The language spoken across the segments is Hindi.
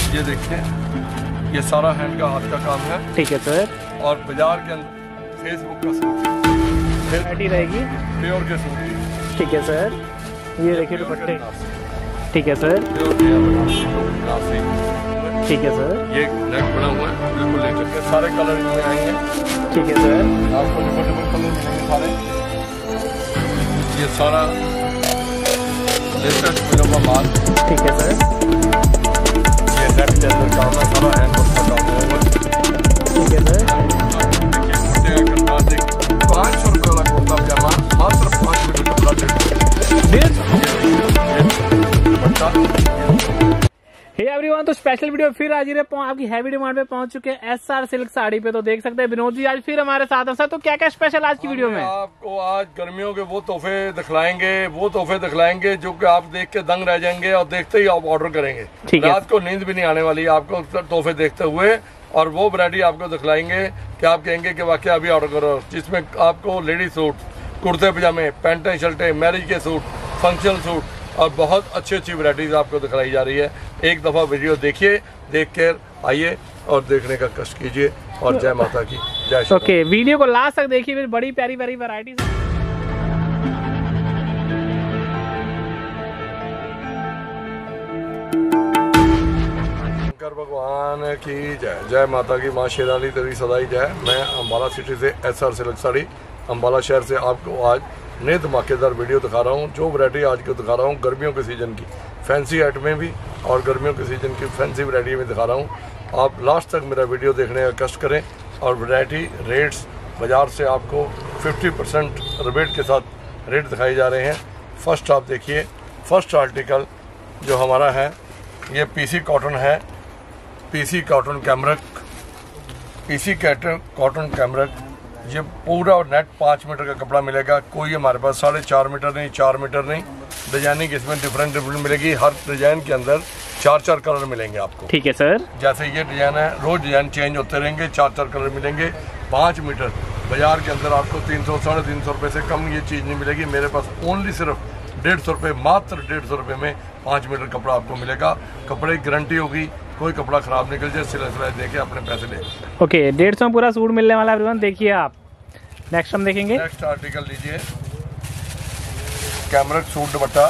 ये देखिए, ये सारा हैंड का हाथ का काम है। ठीक है सर। और बाजार के अंदर फेसबुक का सूट वैरायटी रहेगी प्योर के सूट की। ठीक है सर। ये देखिए दुपट्टे। ठीक है सर। ठीक है सर। ये नेक बना हुआ है बिल्कुल लेकर के, सारे कलर इसमें आएंगे। ठीक है सर। आपको डिफरेंट कलर मिलेंगे सारे। ये सारा लेटेस्ट फिल्म का माल। ठीक है सर। ये नेक के अंदर काम है, सारा हैंड वर्क का काम होगा। ठीक है सर। देखिए कुर्ते का कटना देख, 500 रुपये वाला कुर्ता पजामा मात्र 5 मीटर कपड़ा 150। हे एवरीवन, तो स्पेशल वीडियो फिर हाजिर है आपकी हैवी डिमांड पे पहुंच चुके हैं एसआर सिल्क साड़ी पे। तो देख सकते हैं विनोद जी आज फिर हमारे साथ हैं। सर तो क्या क्या स्पेशल आज की वीडियो में? आपको आज गर्मियों के वो तोहफे दिखलाएंगे जो कि आप देख के दंग रह जाएंगे और देखते ही आप ऑर्डर करेंगे। रात को नींद भी नहीं आने वाली आपको तोहफे देखते हुए, और वो वैरायटी आपको दिखलाएंगे कि आप कहेंगे कि वाकई अभी ऑर्डर करो, जिसमें आपको लेडीज सूट, कुर्ते पजामे, पैंटें शर्टें, मैरिज के सूट, फंक्शनल सूट और बहुत अच्छी अच्छी वैरायटीज आपको दिखलाई जा रही है। एक दफा वीडियो देखिए, देख कर आइए और देखने का कष्ट कीजिए। और जय माता की जय। ओके, वीडियो को लास्ट तक देखिए, फिर बड़ी प्यारी प्यारी वैरायटीज। शंकर भगवान की जय। जय माता की, माँ शेरानी तेरी सदाई जय। मैं अम्बाला सिटी से एसआर सिल्क साड़ी अम्बाला शहर से आपको आज नए धमाकेदार वीडियो दिखा रहा हूँ। जो वैरायटी आज को दिखा रहा हूँ गर्मियों के सीजन की फैंसी आइटमें भी और गर्मियों के सीजन की फैंसी वैरायटी में दिखा रहा हूँ। आप लास्ट तक मेरा वीडियो देखने का कष्ट करें। और वैरायटी रेट्स बाज़ार से आपको 50% रिबेट के साथ रेट दिखाए जा रहे हैं। फर्स्ट आप देखिए, फर्स्ट आर्टिकल जो हमारा है ये पीसी कॉटन है। पीसी कॉटन कैमरक ये पूरा नेट 5 मीटर का कपड़ा मिलेगा। कोई हमारे पास 4.5 मीटर नहीं, 4 मीटर नहीं। डिजाइनिंग इसमें डिफरेंट मिलेगी। हर डिजाइन के अंदर 4 कलर मिलेंगे आपको। ठीक है सर। जैसे ये डिजाइन है, रोज डिजाइन चेंज होते रहेंगे। 4 कलर मिलेंगे। 5 मीटर बाजार के अंदर आपको 300 साढ़े 300 रुपये से कम ये चीज़ नहीं मिलेगी। मेरे पास ओनली सिर्फ 150 रुपये, मात्र 150 रुपये में 5 मीटर कपड़ा आपको मिलेगा। कपड़े की गारंटी होगी, कोई कपड़ा खराब निकल जाए सिलाई दे के अपने पैसे ले। ओके, 150 में पूरा सूट मिलने वाला है। देखिए आप नेक्स्ट हम देखेंगे। नेक्स्ट आर्टिकल लीजिए, कैमरक सूट दुपट्टा,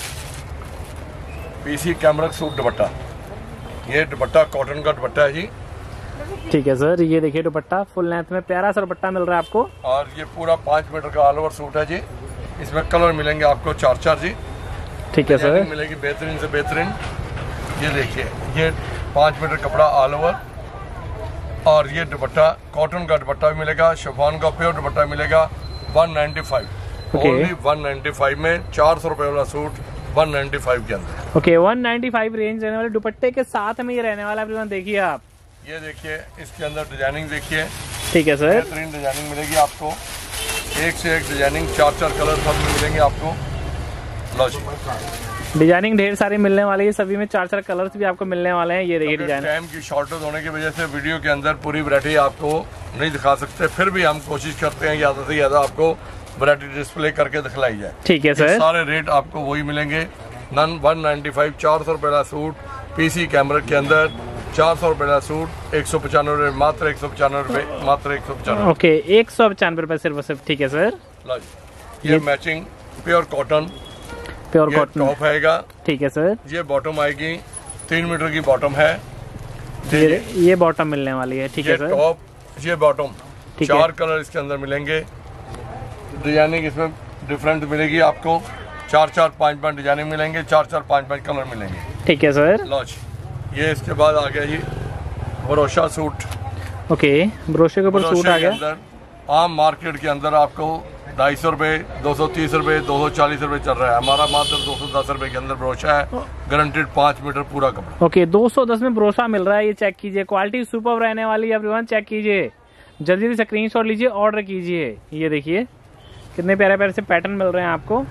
पीसी कैमरक सूट दुपट्टा। ये दुपट्टा कॉटन का दुपट्टा है जी। ठीक है सर। ये देखिए दुपट्टा फुल लेंथ में प्यारा सा दुपट्टा मिल रहा है आपको। और ये पूरा 5 मीटर का ऑल ओवर सूट है जी। इसमें कलर मिलेंगे आपको 4 जी। ठीक है सर। मिलेगी बेहतरीन से बेहतरीन। ये देखिए, ये 5 मीटर कपड़ा ऑल ओवर। और ये दुपट्टा कॉटन का दुपट्टा भी मिलेगा, शिफॉन का प्योर दुपट्टा मिलेगा। 195 ओनली 195 में 400 रुपये वाला सूट 195 के अंदर। ओके, 195 रेंज रहने वाले दुपट्टे के साथ में ये रहने वाला है। देखिए आप, ये देखिए इसके अंदर डिजाइनिंग देखिए। ठीक है सर। बेहतरीन डिजाइनिंग मिलेगी आपको, एक से एक डिजाइनिंग, 4 कलर सब मिलेंगे आपको। लो जी, डिजाइनिंग ढेर सारी मिलने वाली है। सभी में 4 कलर्स भी आपको मिलने वाले हैं। ये देखिए डिजाइन। टाइम की शॉर्टेज होने की वजह से वीडियो के अंदर पूरी वैरायटी आपको नहीं दिखा सकते, फिर भी हम कोशिश करते हैं ज़्यादा से ज़्यादा आपको वैरायटी डिस्प्ले करके दिखलाई जाए। ठीक है सर। सारे रेट आपको वही मिलेंगे। 195 400 रुपये का सूट पीसी कैमरक के अंदर, 400 रुपये का सूट 195 रुपये, मात्र 195 रुपये, मात्र 195। ओके, 195 रुपये सिर्फ। ठीक है सर। ये matching pure cotton, pure cotton top आएगा। ठीक है सर। ये बॉटम आएगी, 3 मीटर की बॉटम है। ये बॉटम मिलने वाली है। ठीक है सर। टॉप, ये बॉटम, 4 कलर इसके अंदर मिलेंगे। डिजाइनिंग इसमें डिफरेंट मिलेगी आपको। 4 5 डिजाइनिंग मिलेंगे, 4 5 कलर मिलेंगे। ठीक है सर। लॉज, ये इसके बाद आ गया जी ब्रोशा सूट। ओके, ब्रोशे के ऊपर सूट आ गया। आम मार्केट के अंदर आपको 250 रुपये, 230 रुपये, 240 रुपये चल रहा है। हमारा मात्र 210 रुपये के अंदर ब्रोशा है, गारंटेड 5 मीटर पूरा कपड़ा। ओके, 210 में ब्रोशा मिल रहा है। ये चेक कीजिए, क्वालिटी सुपर रहने वाली है एवरीवन। चेक कीजिए, जल्दी से स्क्रीनशॉट लीजिए, ऑर्डर कीजिए। ये देखिए कितने प्यारे प्यारे से पैटर्न मिल रहे हैं आपको।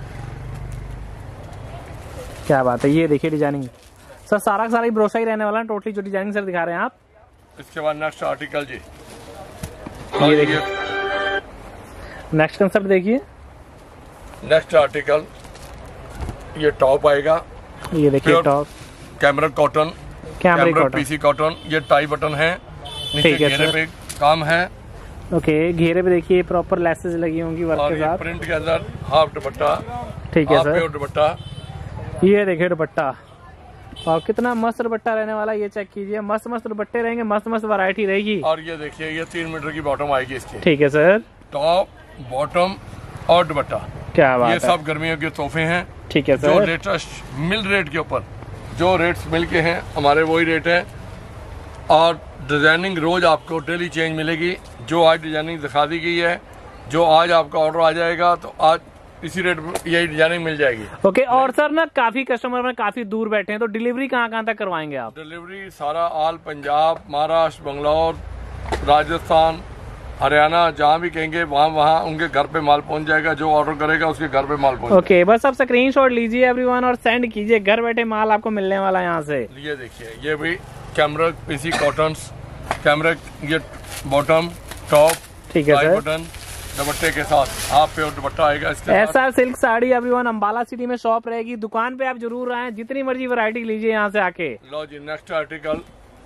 क्या बात है। ये देखिए डिजाइनिंग सर, सारा सारा ही ब्रोशा ही रहने वाला है टोटली, जो डिजाइनिंग सर दिखा रहे हैं आप। इसके बाद नेक्स्ट आर्टिकल जी, ये देखिए नेक्स्ट कंसेप्ट देखिए। नेक्स्ट आर्टिकल ये टॉप आएगा। ये देखिए top, cambric cotton, cambric PC cotton. ये टाई बटन है, नीचे घेरे पे काम है। ओके, घेरे पे देखिए प्रॉपर लेसेस लगी होंगी वर्क के साथ। प्रिंट के अंदर हाफ दुपट्टा। ठीक है सर, दुपट्टा ये देखिए दुपट्टा, और कितना मस्त दुपट्टा रहने वाला, ये चेक कीजिए। मस्त मस्त दुपट्टे रहेंगे, मस्त मस्त वैरायटी रहेगी। और ये देखिए ये 3 मीटर की बॉटम आएगी इसकी। ठीक है सर, टॉप बॉटम और दुपट्टा, क्या बात है। ये सब गर्मियों के तोहफे हैं। ठीक है जो सर, लेटेस्ट मिल रेट के ऊपर जो रेट्स मिल के हैं हमारे वही रेट है। और डिजाइनिंग रोज आपको डेली चेंज मिलेगी। जो आज डिजाइनिंग दिखा दी गई है, जो आज आपका ऑर्डर आ जाएगा तो आज इसी रेट पर यही डिजाइनिंग मिल जाएगी। ओके, और सर ना काफी कस्टमर में काफी दूर बैठे हैं, तो डिलीवरी कहाँ तक करवाएंगे आप? डिलीवरी सारा ऑल पंजाब, महाराष्ट्र, बंगलौर, राजस्थान, हरियाणा, जहाँ भी कहेंगे वहाँ उनके घर पे माल पहुंच जाएगा। जो ऑर्डर करेगा उसके घर पे माल पहुंच ओके, बस आप स्क्रीनशॉट लीजिए एवरीवन और सेंड कीजिए, घर बैठे माल आपको मिलने वाला है यहाँ से। ये देखिए ये भी कैमरिक पीसी कॉटन्स, कैमरिक ये बॉटम टॉप, ठीक है सर, बटन दुपट्टे के साथ हाफ पे और दुपट्टा आएगा इसके साथ। ऐसा silk sari everyone Ambala city में शॉप रहेगी, दुकान पे आप जरूर आए, जितनी मर्जी वैरायटी लीजिए यहाँ से आके। लो जी, नेक्स्ट आर्टिकल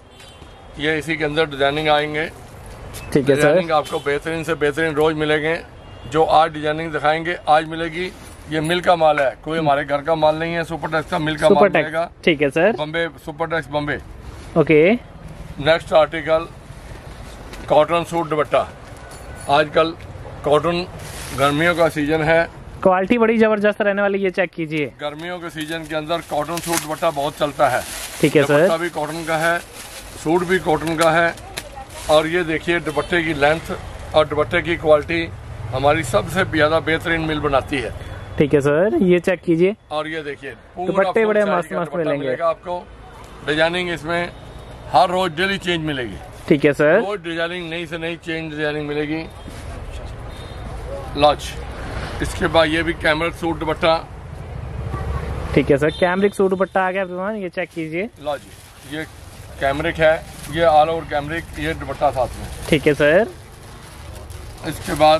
ये इसी के अंदर डिजाइनिंग आएंगे। ठीक है सर, डिजाइनिंग आपको बेहतरीन से बेहतरीन रोज मिलेंगे। जो आज डिजाइनिंग दिखाएंगे आज मिलेगी। ये मिल का माल है, कोई हमारे घर का माल नहीं है। सुपर टैक्स का मिल का माल मिलेगा। ठीक है sir, Bombay super Tex Bombay. Okay, next article cotton suit दुपट्टा। आजकल कॉटन गर्मियों का सीजन है, क्वालिटी बड़ी जबरदस्त रहने वाली, ये चेक कीजिए। गर्मियों के सीजन के अंदर कॉटन सूट दुपट्टा बहुत चलता है। ठीक है सर, दुपट्टा भी कॉटन का है, सूट भी कॉटन का है। और ये देखिए दुपट्टे की लेंथ और दुपट्टे की क्वालिटी हमारी सबसे ज्यादा बेहतरीन मिल बनाती है। ठीक है सर, ये चेक कीजिए। और ये देखिए दुपट्टे बड़े मस्त मस्त मिलेंगे आपको। डिजाइनिंग इसमें हर रोज डेली चेंज मिलेगी। ठीक है सर, रोज डिजाइनिंग नई से नई चेंज डिजाइनिंग मिलेगी। लॉज इसके बाद ये भी कैमरिक सूट दुपट्टा। ठीक है सर, कैमरिक सूट दुपट्टा आ गया एवरीवन, ये चेक कीजिए। लॉज ये कैमरिक है, ये ऑल ओवर कैमरिक, ये दुपट्टा साथ में। ठीक है सर, इसके बाद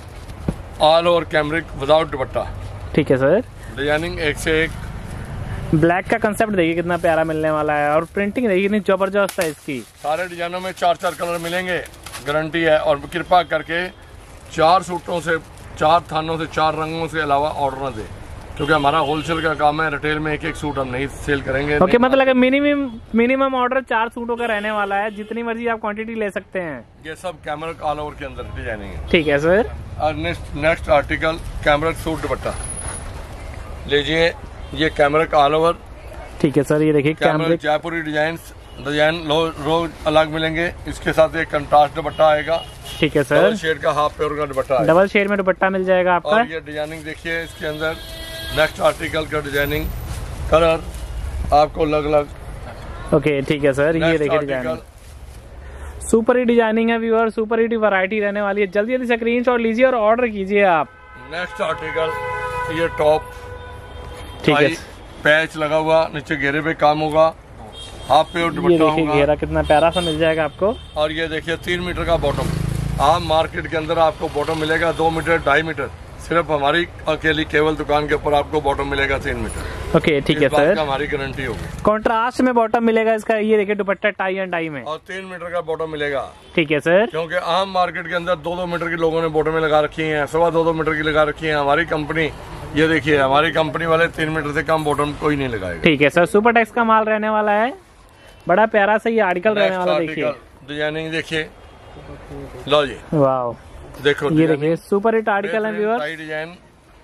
ऑल ओवर कैमरिक विदाउट दुपट्टा। ठीक है सर, डिजाइनिंग एक से एक। ब्लैक का कंसेप्ट देखिए कितना प्यारा मिलने वाला है, और प्रिंटिंग देखिए कितनी जबरदस्त है इसकी। सारे डिजाइनों में 4-4 कलर मिलेंगे, गारंटी है। और कृपा करके 4 सूटों से 4 थानों से 4 रंगों से अलावा ऑर्डर न दे, क्योंकि हमारा होलसेल का काम है। रिटेल में एक सूट हम नहीं सेल करेंगे। ओके, मतलब मिनिमम ऑर्डर 4 सूटों का रहने वाला है, जितनी मर्जी आप क्वांटिटी ले सकते हैं। ये सब कैमरिक ऑल ओवर के अंदर डिजाइनिंग है। ठीक है सर, और नेक्स्ट आर्टिकल कैमरिक सूट दुपट्टा लीजिए। ये कैमरिक ऑल ओवर। ठीक है सर, ये देखिए कैमरिक जयपुरी डिजाइन रोज अलग मिलेंगे। इसके साथ एक कंट्रास्ट दुपट्टा आएगा। ठीक है सर, डबल शेड का हाफ पेयर का दुपट्टा है। डबल शेड में दुपट्टा मिल जाएगा आपका। और ये डिजाइनिंग देखिए इसके अंदर। नेक्स्ट आर्टिकल का डिजाइनिंग कलर आपको अलग अलग। ओके, ठीक है सर, ये देखिए डिजाइनिंग सुपर ही डिजाइनिंग है व्यूअर, सुपर ही वैरायटी रहने वाली है। जल्दी जल्दी स्क्रीनशॉट लीजिए और ऑर्डर कीजिए आप। नेक्स्ट आर्टिकल ये टॉप, ठीक है, पैच लगा हुआ, नीचे घेरे पे काम होगा, हाफ पे और ये दुपट्टा देखिए होगा। घेरा कितना प्यारा सा मिल जाएगा आपको। और ये देखिए 3 मीटर का बॉटम। आम मार्केट के अंदर आपको बॉटम मिलेगा 2 मीटर 2.5 मीटर, सिर्फ हमारी अकेली केवल दुकान के ऊपर आपको बॉटम मिलेगा 3 मीटर। ओके, ठीक है सर, हमारी गारंटी होगी। कॉन्ट्रास्ट में बॉटम मिलेगा इसका, ये देखिए दुपट्टा टाई एंड डाई में। और 3 मीटर का बॉटम मिलेगा। ठीक है सर, क्योंकि आम मार्केट के अंदर 2-2 मीटर की लोगों ने बॉटम लगा रखी है, 2.25 मीटर की लगा रखी है। हमारी कंपनी ये देखिए, हमारी कंपनी वाले 3 मीटर से कम बॉटम कोई नहीं लगाएगा। ठीक है सर, सुपर टैक्स का माल रहने वाला है, बड़ा प्यारा सा ये आर्टिकल रहने वाला। देखिए डिजाइनिंग देखिए। लो जी, वाओ, देखो ये देखिए सुपर हिट आर्टिकल है viewer. Tie design,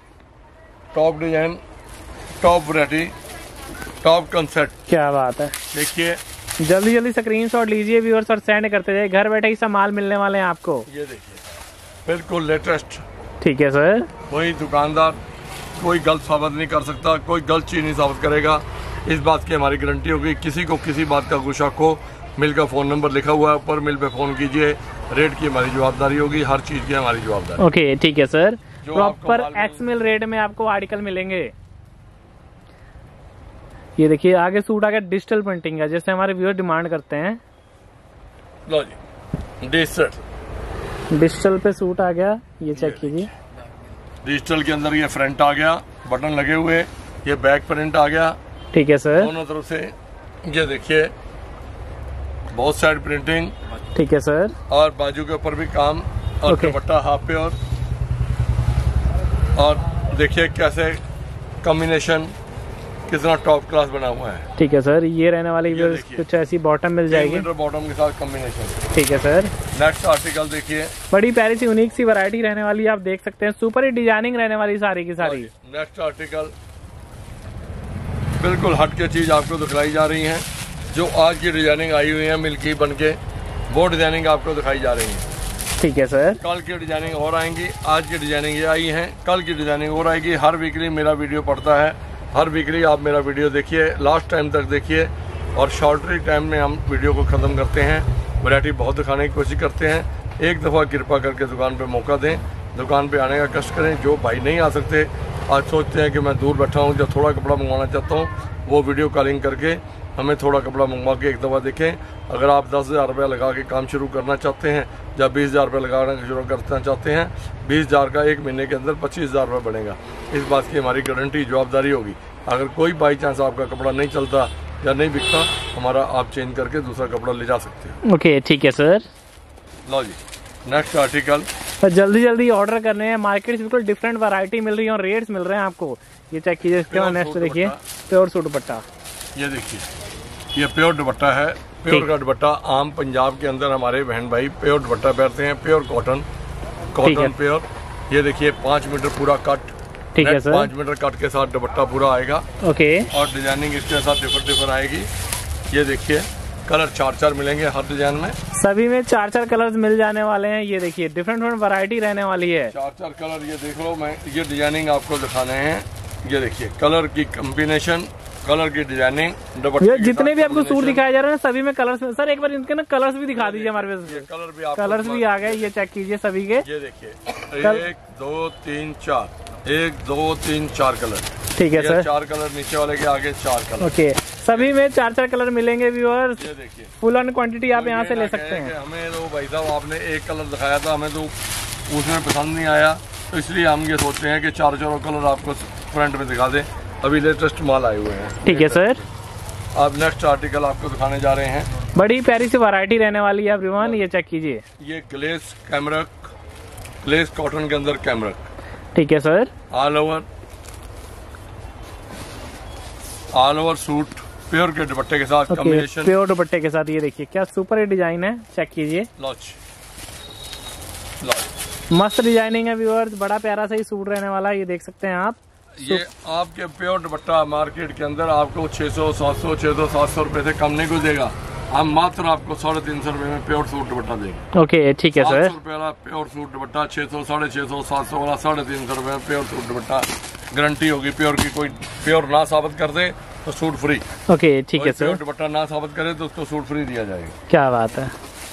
top design, top variety, top concept. क्या बात है, देखिए जल्दी जल्दी स्क्रीनशॉट लीजिए व्यूअर्स और सेंड करते जाइए, घर बैठे ही सब माल मिलने वाले हैं आपको। ये देखिए बिल्कुल लेटेस्ट। ठीक है सर, कोई दुकानदार कोई गलत साबित नहीं कर सकता, कोई गलत चीज नहीं साबित करेगा। इस बात की हमारी गारंटी होगी। किसी को किसी बात का गुस्सा हो, मिल का फोन नंबर लिखा हुआ है ऊपर, मिल पे फोन कीजिए। रेट की हमारी जवाबदारी होगी, हर चीज की हमारी जवाबदारी। ओके, ठीक है सर, प्रॉपर एक्सएल रेट में आपको आर्टिकल मिलेंगे। ये देखिए आगे सूट आ गया डिजिटल प्रिंटिंग का, जैसे हमारे व्यूअर डिमांड करते हैं। लो जी, डिजिटल पे सूट आ गया, ये चेक कीजिए। डिजिटल के अंदर ये फ्रंट आ गया, बटन लगे हुए, ये बैक प्रिंट आ गया। ठीक है सर, दोनों तरफ से ये देखिए बहुत साइड प्रिंटिंग। ठीक है सर। और बाजू के ऊपर भी काम और दुपट्टा हाफ प्योर। और देखिए कैसे कॉम्बिनेशन कितना टॉप क्लास बना हुआ है। ठीक है सर। ये रहने वाली कुछ ऐसी बॉटम मिल जाएगी, बॉटम के साथ कॉम्बिनेशन। ठीक है सर। नेक्स्ट आर्टिकल देखिए, बड़ी प्यारी सी यूनिक सी वैरायटी रहने वाली है, आप देख सकते हैं। सुपर ही डिजाइनिंग रहने वाली सारी की सारी। नेक्स्ट आर्टिकल बिल्कुल हट के चीज आपको दिखलाई जा रही है। जो आज की डिजाइनिंग आई हुई है मिल्की बन के, वो डिजाइनिंग आपको दिखाई जा रही है। ठीक है सर। कल की डिजाइनिंग और आएंगी, आज की डिजाइनिंग ये आई है, कल की डिजाइनिंग और आएगी। हर वीकली मेरा वीडियो पड़ता है, हर वीकली आप मेरा वीडियो देखिए, लास्ट टाइम तक देखिए। और शॉर्टरी टाइम में हम वीडियो को ख़त्म करते हैं, वैरायटी बहुत दिखाने की कोशिश करते हैं। एक दफ़ा कृपा करके दुकान पे मौका दें, दुकान पे आने का कष्ट करें। जो भाई नहीं आ सकते, आज सोचते हैं कि मैं दूर बैठा हूँ, जो थोड़ा कपड़ा मंगवाना चाहता हूँ, वो वीडियो कॉलिंग करके हमें थोड़ा कपड़ा मंगवा के एक दफ़ा देखें। अगर आप 10,000 रुपये लगा के काम शुरू करना चाहते हैं या 20,000 रुपये लगाना शुरू करना चाहते हैं, 20,000 का एक महीने के अंदर 25,000 रुपये बनेगा। इस बात की हमारी गारंटी जवाबदारी होगी। अगर कोई बाई चांस आपका कपड़ा नहीं चलता या नहीं बिकता, हमारा आप चेंज करके दूसरा कपड़ा ले जा सकते हैं। ओके, ठीक है सर। लो जी, नेक्स्ट आर्टिकल। तो जल्दी जल्दी ऑर्डर करने हैं, मार्केट से बिल्कुल डिफरेंट वैरायटी मिल रही है और रेट्स मिल रहे हैं आपको। ये चेक कीजिए। इसके बाद नेक्स्ट देखिए, प्योर सूट दुपट्टा। ये देखिए, ये प्योर दुपट्टा है। प्योर का दुपट्टा आम पंजाब के अंदर हमारे बहन भाई प्योर दुपट्टा पहनते हैं, प्योर कॉटन प्योर। ये देखिए 5 मीटर पूरा कट। ठीक है सर। 5 मीटर कट के साथ दुपट्टा पूरा आएगा। ओके। और डिजाइनिंग इसके साथ डिफर आएगी। ये देखिए कलर 4 मिलेंगे हर डिजाइन में। सभी में 4 कलर्स मिल जाने वाले हैं। ये देखिए डिफरेंट वैरायटी रहने वाली है। 4 कलर ये देख लो, मैं ये डिजाइनिंग आपको दिखाने हैं। ये देखिए कलर की कॉम्बिनेशन, कलर की डिजाइनिंग, ये जितने भी आपको सूट दिखाए जा रहे हैं सभी में कलर्स में। सर एक बार इनके ना कलर्स भी दिखा दीजिए हमारे पास। कलर्स भी आ गए, ये चेक कीजिए सभी के। ये देखिए 1 2 3 4, 1 2 3 4 कलर। ठीक है सर। 4 कलर, नीचे वाले के आगे 4 कलर। ओके, सभी में 4 कलर मिलेंगे व्यूअर्स। ये देखिए फुल ऑन क्वांटिटी आप यहाँ से ले सकते हैं। हमें तो भाई साहब आपने एक कलर दिखाया था, हमें तो उसमें पसंद नहीं आया, तो इसलिए हम ये सोचते हैं कि 4 कलर आपको फ्रंट में दिखा दें। अभी लेटेस्ट माल आए हुए हैं। ठीक है सर। अब नेक्स्ट आर्टिकल आपको दिखाने जा रहे हैं। बड़ी प्यारी सी वैरायटी रहने वाली है एवरीवन। ये चेक कीजिए, ये ग्लेस कैमरक, ग्लेस कॉटन के अंदर कैमरक। ठीक है sir. All over suit pure के दुपट्टे के साथ कॉम्बिनेशन। प्योर दुपट्टे के साथ। ये देखिए क्या सुपर डिजाइन है, चेक कीजिए। मस्त डिजाइनिंग है व्यूअर्स, बड़ा प्यारा सा ही सूट रहने वाला है। ये देख सकते हैं आप। ये आपके प्योर दुपट्टा मार्केट के अंदर आपको 600 700 600 700 रुपए से कम नहीं कुछ देगा। हम मात्र आपको 350 रुपए में प्योर सूट दुपट्टा देंगे। ओके, ठीक है सर। 800 रुपए वाला प्योर सूट दुपट्टा, 600 650 700 वाला 350 रुपए में प्योर सूट दुपट्टा। गारंटी होगी प्योर की। कोई प्योर ना साबित कर दे तो सूट फ्री। ओके, ठीक है सर। प्योर दुपट्टा ना साबित करे तो उसको सूट फ्री दिया जाएगा। क्या बात है।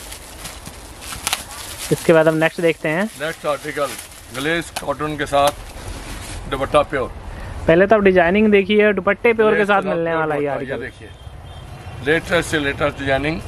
इसके बाद हम नेक्स्ट देखते हैं। नेक्स्ट आर्टिकल ग्लेस कॉटन के साथ दुपट्टा प्योर। पहले तो आप डिजाइनिंग देखिए, दुपट्टे प्योर के साथ मिलने वाला है यार। ये देखिए लेटेस्ट से लेटेस्ट डिजाइनिंग,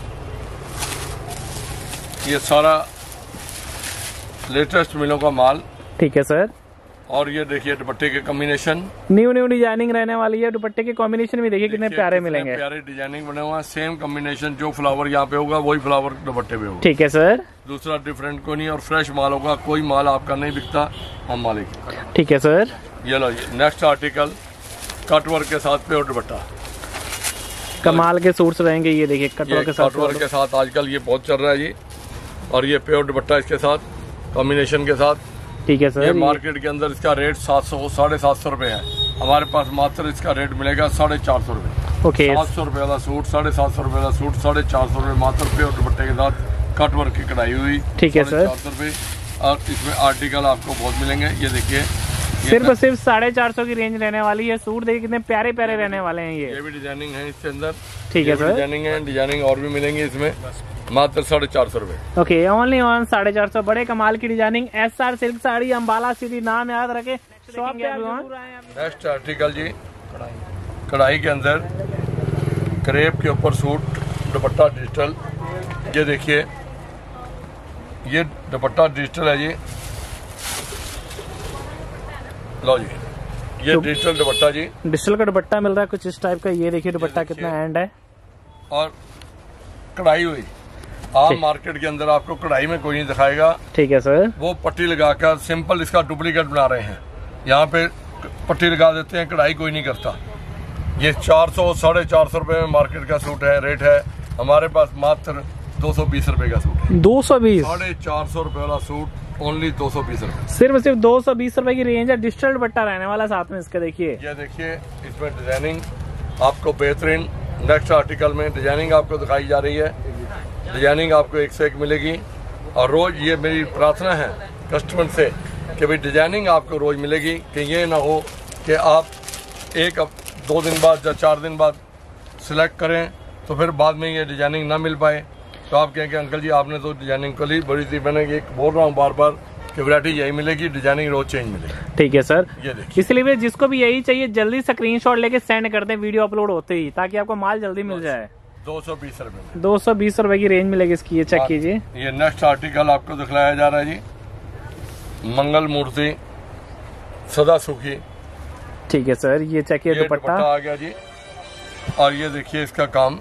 ये सारा लेटेस्ट मिलों का माल। ठीक है सर। और ये देखिए दुपट्टे के कॉम्बिनेशन, न्यू डिजाइनिंग रहने वाली है। दुपट्टे के कॉम्बिनेशन भी देखिए कितने प्यारे मिलेंगे। प्यारे डिजाइनिंग बने हुआ है, सेम कॉम्बिनेशन। जो फ्लावर यहाँ पे होगा वही फ्लावर दुपट्टे पे होगा। ठीक है सर। दूसरा डिफरेंट कोई नहीं, और फ्रेश माल होगा। कोई माल आपका नहीं बिकता, हम मालिक। ठीक है सर। ये लो, नेक्स्ट आर्टिकल कटवर्क के साथ प्योर दुपट्टा। कमाल के सूट्स रहेंगे। ये देखिए कटवर्क के साथ। कटवर्क के साथ आजकल ये बहुत चल रहा है जी। और ये प्योर दुपट्टा इसके साथ कॉम्बिनेशन के साथ। ठीक है सर। ये मार्केट के अंदर इसका रेट 700 750 रुपए है। हमारे पास मात्र इसका रेट मिलेगा 450 रुपए। ओके, 700 रुपए वाला सूट, 750 रुपए वाला सूट, 450 रुपए मात्र प्योर दुपट्टे के साथ कटवर्क की कढ़ाई हुई। ठीक है सर। 450 रुपए। और इसमें आर्टिकल आपको बहुत मिलेंगे। ये देखिए सिर्फ 450 की रेंज रहने वाली है। सूट देखिए कितने प्यारे प्यारे रहने वाले हैं। ये भी डिजाइनिंग है इसके अंदर। ठीक है सर। डिजाइनिंग है, डिजाइनिंग और भी मिलेंगी इसमें। मात्र 450 रुपए। Okay, only on 450। बड़े कमाल की designing. SR silk sari, Ambala city, नाम याद रखे। नेक्स्ट आर्टिकल जी कढ़ाई के अंदर क्रेप के ऊपर सूट दुपट्टा डिजिटल। ये देखिए ये दुपट्टा डिजिटल है जी। लो जी, ये डिजिटल दुपट्टा जी। डिजिटल का दुपट्टा मिल रहा है कुछ इस टाइप का। ये देखिए दुपट्टा कितना एंड है। और कढ़ाई हुई। आम मार्केट के अंदर आपको कढ़ाई में कोई नहीं दिखाएगा। ठीक है सर। वो पट्टी लगाकर सिंपल इसका डुप्लीकेट बना रहे हैं। यहाँ पे पट्टी लगा देते हैं, कढ़ाई कोई नहीं करता। ये 400 450 रुपए में मार्केट का सूट है, रेट है। हमारे पास मात्र 220 रुपए का सूट है। 220 450 रुपए वाला सूट ओनली 220 रुपए। सिर्फ 220 रुपए की रेंज है। डिजिटल दुपट्टा रहने वाला साथ में इसका। देखिए ये देखिए, इसमें डिजाइनिंग आपको बेहतरीन नेक्स्ट आर्टिकल में डिजाइनिंग आपको दिखाई जा रही है। डिजाइनिंग आपको एक से एक मिलेगी। और रोज ये मेरी प्रार्थना है कस्टमर से कि भाई डिजाइनिंग आपको रोज मिलेगी, कि ये ना हो कि आप 2 दिन बाद या 4 दिन बाद सिलेक्ट करें तो फिर बाद में ये डिजाइनिंग ना मिल पाए तो आप कहें कि अंकल जी आपने तो डिजाइनिंग कर ली बड़ी थी। मैंने एक बोल रहा हूँ बार बार कि वैरायटी यही मिलेगी, डिजाइनिंग रोज चेंज मिलेगी। ठीक है सर। ये देखिए, इसलिए भी जिसको भी यही चाहिए जल्दी स्क्रीनशॉट लेके सेंड कर दें वीडियो अपलोड होते ही, ताकि आपको माल जल्दी मिल जाए। 220 रुपए में 220 रुपए की रेंज मिलेगी इसकी। ये चेक कीजिए। ये नेक्स्ट आर्टिकल आपको दिखलाया जा रहा है जी, मंगल मूर्ति सदा सुखी। ठीक है सर। ये चेक कीजिए दुपट्टा आ गया जी। और ये देखिए इसका काम।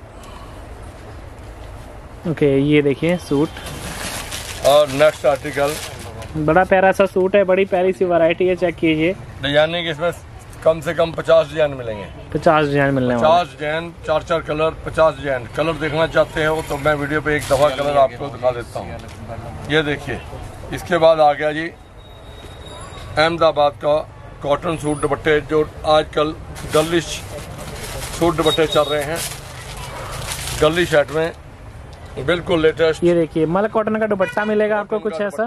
ओके, ये देखिए सूट। और नेक्स्ट आर्टिकल, बड़ा प्यारा सा सूट है, बड़ी प्यारी सी वैरायटी है। चेक कीजिए। डिजाइनिंग इसमें कम से कम 50 डिजाइन मिलेंगे। 50 डिजाइन मिलने वाले। 50 डिजाइन, 4 कलर, 50 डिजाइन। कलर देखना चाहते हो तो मैं वीडियो पे एक दफा कलर आपको दिखा देता हूँ। ये देखिए, इसके बाद आ गया जी अहमदाबाद का कॉटन सूट दुपट्टे, जो आजकल गर्लिश सूट दुपट्टे चल रहे हैं। गर्ली शर्ट में बिल्कुल लेटेस्ट। ये देखिए मल कॉटन का दुपट्टा मिलेगा आपको कुछ ऐसा।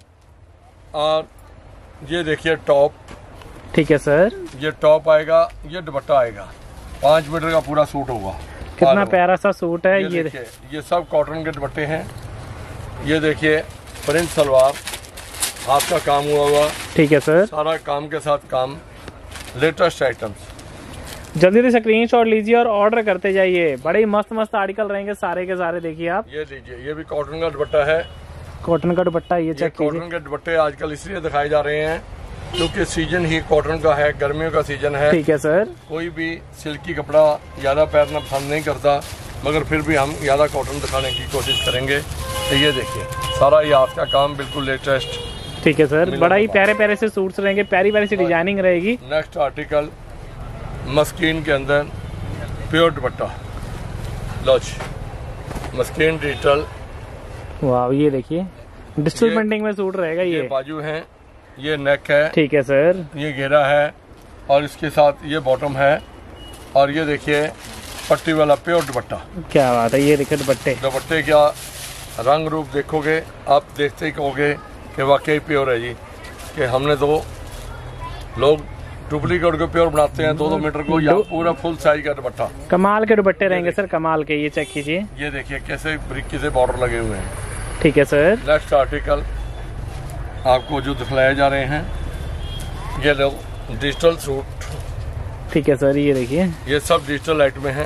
और ये देखिए टॉप। ठीक है सर। ये टॉप आएगा, ये दुपट्टा आएगा। 5 मीटर का पूरा सूट होगा। कितना प्यारा सा सूट है। ये देखिए, ये सब कॉटन के दुपट्टे हैं। ये देखिए प्रिंट सलवार, हाथ का काम हुआ हुआ। ठीक है सर। सारा काम के साथ काम, लेटेस्ट आइटम्स। जल्दी से स्क्रीनशॉट लीजिए और ऑर्डर करते जाइए। बड़े मस्त मस्त आर्टिकल रहेंगे सारे के सारे। देखिए आप, ये लीजिए, ये भी कॉटन का दुपट्टा है। कॉटन का दुपट्टा। ये चेक कीजिए। कॉटन के दुपट्टे आजकल इसलिए दिखाए जा रहे हैं क्योंकि सीजन ही कॉटन का है, गर्मियों का सीजन है। ठीक है सर। कोई भी सिल्की कपड़ा ज्यादा पहनना पसंद नहीं करता, मगर फिर भी हम ज्यादा कॉटन दिखाने की कोशिश करेंगे। तो ये देखिए, सारा ये हाथ का काम बिल्कुल लेटेस्ट। ठीक है सर। बड़ा ही प्यारे प्यारे से सूट्स रहेंगे, प्यारी प्यारी सी डिजाइनिंग रहेगी। नेक्स्ट आर्टिकल मस्कीन के अंदर प्योर दुपट्टा, लो मस्कीन डिजिटल। वाह, ये देखिए डिजिटल प्रिंटिंग में सूट रहेगा। ये बाजू है, ये नेक है। ठीक है सर। ये घेरा है और इसके साथ ये बॉटम है। और ये देखिए पट्टी वाला प्योर दुपट्टा। क्या बात है। ये देखिए दुपट्टे का रंग रूप देखोगे आप, देखते ही कहोगे कि वाकई प्योर है जी। कि हमने तो लोग डुप्लीकेट को प्योर बनाते हैं 2-2 मीटर को, या पूरा फुल साइज का दुपट्टा। कमाल के दुपट्टे रहेंगे सर, कमाल के। ये चेक कीजिए। ये देखिए कैसे ब्रिक से बॉर्डर लगे हुए हैं। ठीक है सर। नेक्स्ट आर्टिकल आपको जो दिखलाए जा रहे हैं, ये लोग डिजिटल सूट। ठीक है सर। ये देखिए, ये सब डिजिटल आइटम है।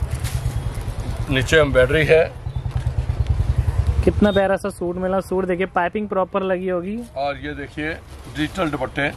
नीचे एम्ब्रॉयडरी है। कितना प्यारा सा सूट मिला। सूट देखिए, पाइपिंग प्रॉपर लगी होगी। और ये देखिए डिजिटल दुपट्टे,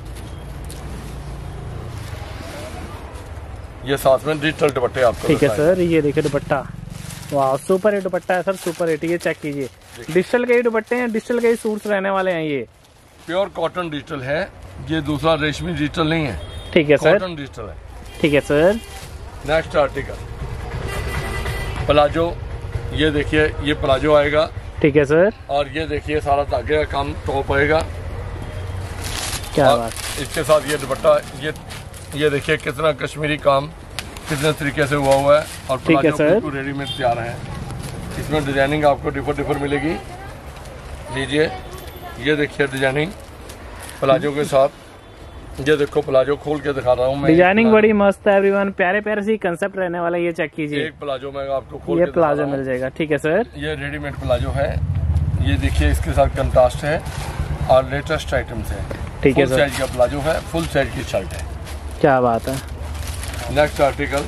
ये साथ में डिजिटल दुपट्टे आपको। ठीक है सर। ये देखिए दुपट्टा, वाह सुपर हिट दुपट्टा है सर, सुपर हिट। ये चेक कीजिए, डिजिटल के ही दुपट्टे हैं, डिजिटल के ही सूट्स रहने वाले हैं। ये प्योर कॉटन डिजिटल है, ये दूसरा रेशमी डिजिटल नहीं है। ठीक है सर। कॉटन डिजिटल है। ठीक है सर। नेक्स्ट आर्टिकल प्लाजो, ये देखिए ये प्लाजो आएगा। ठीक है सर। और ये देखिए सारा धागे का काम टॉप आएगा। क्या बात। इसके साथ ये दुपट्टा, ये देखिए कितना कश्मीरी काम कितने तरीके से हुआ है। और प्लाजो बिल्कुल रेडीमेड तैयार है। इसमें डिजाइनिंग आपको डिफर मिलेगी। लीजिए, ये देखिए डिजाइनिंग प्लाजो के साथ। ये देखो प्लाजो खोल के दिखा रहा हूँ मैं। डिजाइनिंग बड़ी मस्त है एवरीवन, प्यारे प्यारे सी कंसेप्ट रहने वाला है। ये चेक कीजिए, एक प्लाजो मैं आपको खोल ये प्लाजो मिल जाएगा। ठीक है सर। ये रेडीमेड प्लाजो है। ये देखिए इसके साथ कंट्रास्ट है और लेटेस्ट आइटम्स है। ठीक है सर। फुल साइज का प्लाजो है, फुल साइज की शर्ट है। क्या बात है। नेक्स्ट आर्टिकल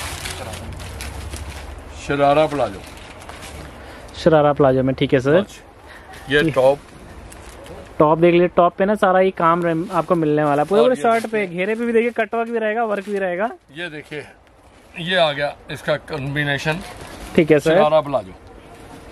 शरारा प्लाजो। शरारा प्लाजो में। ठीक है सर। ये टॉप देख लीजिए, टॉप पे ना सारा ही काम आपको मिलने वाला है। पूरे शर्ट पे, घेरे पे भी देखिए कटवर्क भी रहेगा, वर्क भी रहेगा। ये देखिए, ये आ गया इसका कॉम्बिनेशन। ठीक है सर। शरारा प्लाजो।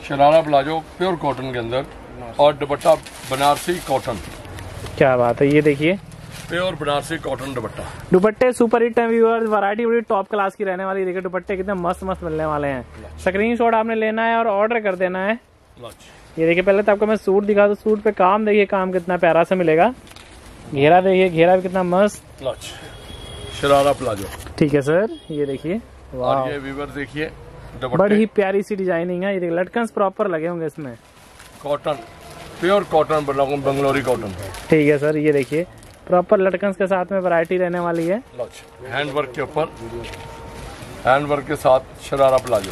शरारा प्लाजो प्योर कॉटन के अंदर और दुपट्टा बनारसी कॉटन। क्या बात है, ये देखिए प्योर बनारसी कॉटन दुपट्टा। दुपट्टे सुपर हिट है व्यूअर्स, वैरायटी बड़ी टॉप क्लास की रहने वाली। देखिए दुपट्टे कितने मस्त मस्त मिलने वाले हैं। स्क्रीनशॉट आपने लेना है और ऑर्डर कर देना है। ये देखिए पहले तो आपको मैं सूट दिखा दूं। सूट पे काम देखिए, काम कितना प्यारा सा मिलेगा। घेरा देखिए, घेरा भी कितना मस्त। शरारा प्लाजो। ठीक है सर, ये देखिए और ये वीवर देखिए बड़ी ही प्यारी सी डिजाइनिंग है। ये देखिए लटकन प्रॉपर लगे होंगे इसमें। कॉटन प्योर कॉटन बंगलोरी कॉटन। ठीक है सर, ये देखिए प्रॉपर लटकन के साथ में वैरायटी रहने वाली है। हैंड वर्क के ऊपर हैंड वर्क के साथ शरारा प्लाजो।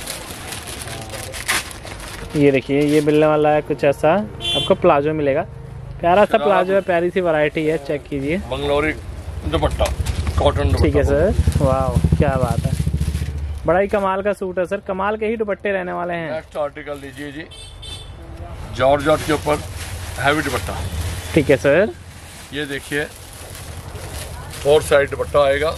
ये देखिए ये मिलने वाला है कुछ ऐसा आपको प्लाजो मिलेगा। प्यारा सा प्लाजो है, प्यारी सी वैरायटी है। चेक कीजिए बंगलोरी दुपट्टा कॉटन। ठीक है सर, वाह क्या बात है, बड़ा ही कमाल का सूट है सर। कमाल के ही दुपट्टे रहने वाले हैं। नेक्स्ट आर्टिकल लीजिए जी, जॉर्जेट के ऊपर हैवी दुपट्टा। ठीक है सर, ये देखिए 4 साइड दुपट्टा आएगा।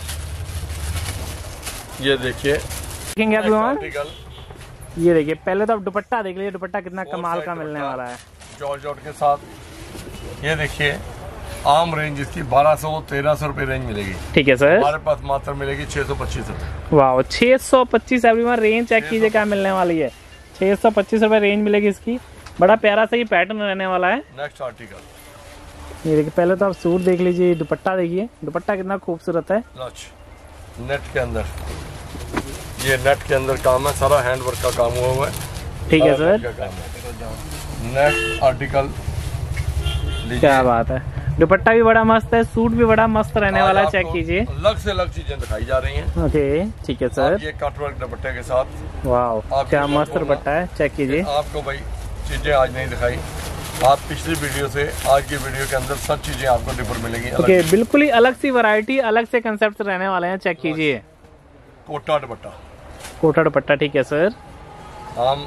ये देखिए देखेंगे आप लोग। ये देखिए पहले तो आप दुपट्टा देख लीजिए, दुपट्टा कितना कमाल का मिलने वाला है जॉर्जेट के साथ। ये देखिए आम रेंज इसकी 1200-1300 रुपए रेंज मिलेगी। ठीक है सर, हमारे पास मात्र मिलेगी 625 रुपए। वाह 625 एवरीवन। रेंज चेक कीजिए क्या मिलने वाली है। 625 रुपए रेंज मिलेगी इसकी। बड़ा प्यारा सा ये पैटर्न रहने वाला है। नेक्स्ट आर्टिकल ये देखिए पहले तो आप सूट देख लीजिए, दुपट्टा देखिए, दुपट्टा कितना खूबसूरत है। नेट के अंदर, ये नेट के अंदर काम है, सारा हैंड वर्क का काम हुआ है। ठीक है सर, नेक्स्ट आर्टिकल क्या बात है। दुपट्टा भी बड़ा मस्त है, सूट भी बड़ा मस्त रहने वाला है। चेक कीजिए, अलग से अलग चीजें दिखाई जा रही हैं। ओके ठीक है सर। ये कटवर्क दुपट्टे के साथ, वाह क्या मस्त दुपट्टा है। चेक कीजिए, आपको भाई चीजें आज नहीं दिखाई, आप पिछली वीडियो से आज की वीडियो के अंदर सब चीजें आपको डिफर मिलेंगी। ओके बिल्कुल ही अलग सी वैरायटी, अलग से कंसेप्ट रहने वाले हैं। चेक कीजिए, कोटा दुपट्टा, कोटा दुपट्टा। ठीक है सर, हम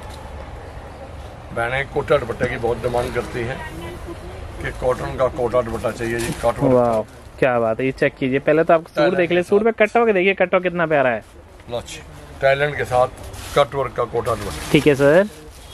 बहनें कोटा दुपट्टे की बहुत डिमांड करती हैं कि कॉटन का कोटा दुपट्टा चाहिए जी। कॉटन, वाह क्या बात है। ये चेक कीजिए, पहले तो आप सूट देख ले, सूट पे कट वर्क देखिए, कट वर्क कितना प्यारा है। टैलेंट के साथ कट वर्क का कोटा दुपट्टा। ठीक है सर,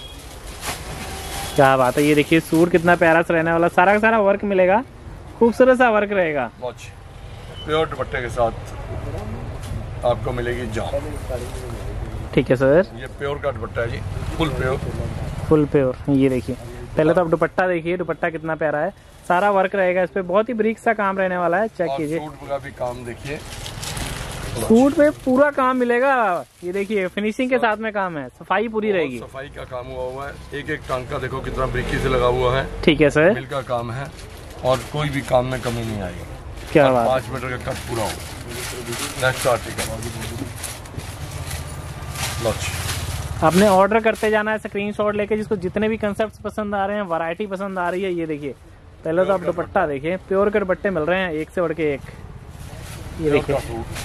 क्या बात है। ये देखिए सूट कितना प्यारा सा रहने वाला, सारा का सारा वर्क मिलेगा, खूबसूरत सा वर्क रहेगा। प्योर दुपट्टे के साथ आपको मिलेगी जाम। ठीक है सर, ये प्योर का दुपट्टा है जी, फुल प्योर। Full pure. ये देखिए पहले तो आप दुपट्टा देखिए, दुपट्टा कितना प्यारा है, सारा वर्क रहेगा इस पे, बहुत ही ब्रीक सा काम रहने वाला है। चेक कीजिए, सूट का भी काम देखिए, सूट पे पूरा काम मिलेगा। ये देखिए फिनिशिंग के साथ में काम है, सफाई पूरी रहेगी। सफाई का काम हुआ है, एक एक टांका देखो कितना ब्रीकी से लगा हुआ है। ठीक है सर, मिल का काम है और कोई भी काम में कमी नहीं आएगी। क्या बात, 5 मीटर का कट पूरा होगा। नेक्स्ट आर्टिकल आपने ऑर्डर करते जाना है स्क्रीनशॉट लेके, जिसको जितने भी कंसेप्ट पसंद आ रहे हैं, वैरायटी पसंद आ रही है। ये देखिए पहले तो आप दुपट्टा देखिए, प्योर के दुपट्टे मिल रहे हैं एक से बढ़ के एक। ये देखिए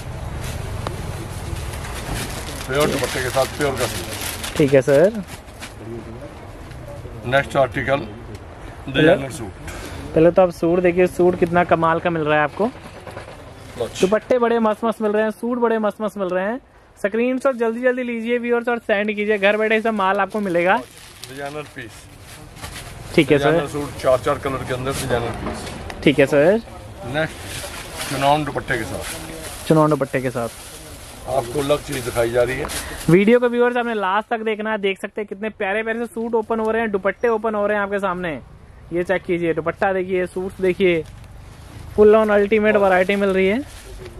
प्योर दुपट्टे के साथ प्योर का सूट। ठीक है sir, next article designer suit. पहले तो आप सूट देखिए, सूट कितना कमाल का मिल रहा है आपको। दुपट्टे बड़े मस्त मस्त मिल रहे हैं, सूट बड़े मस्त मस्त मिल रहे हैं। स्क्रीनशॉट जल्दी जल्दी लीजिए व्यूअर्स और सेंड कीजिए, घर बैठे सब माल आपको मिलेगा। Designer piece. ठीक है सर, सूट 4-4 कलर के अंदर डिजाइनर पीस। ठीक है सर। नेक्स्ट चुनाव दुपट्टे के साथ, चुनाव दुपट्टे के साथ आपको अलग चीज दिखाई जा रही है। वीडियो को व्यूअर्स आपने लास्ट तक देखना है। देख सकते हैं कितने प्यारे प्यारे से सूट ओपन हो रहे हैं, दुपट्टे ओपन हो रहे हैं आपके सामने। ये चेक कीजिए, दुपट्टा देखिए, सूट देखिए, फुल ऑन अल्टीमेट वैरायटी मिल रही है।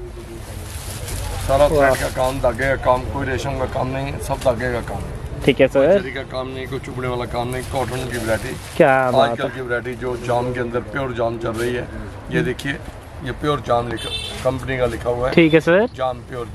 सारा थ्रेड का काम, धागे का काम, कोई रेशम का काम नहीं, सब धागे का काम है। ठीक है सर, जरी का काम नहीं, कोई चुभने वाला काम नहीं। कॉटन की वैरायटी, क्या आजकल की वैरायटी जो जाम के अंदर प्योर जाम चल रही है। ये देखिए, ये प्योर जाम लिखा, कंपनी का लिखा हुआ है। ठीक है sir, jam pure,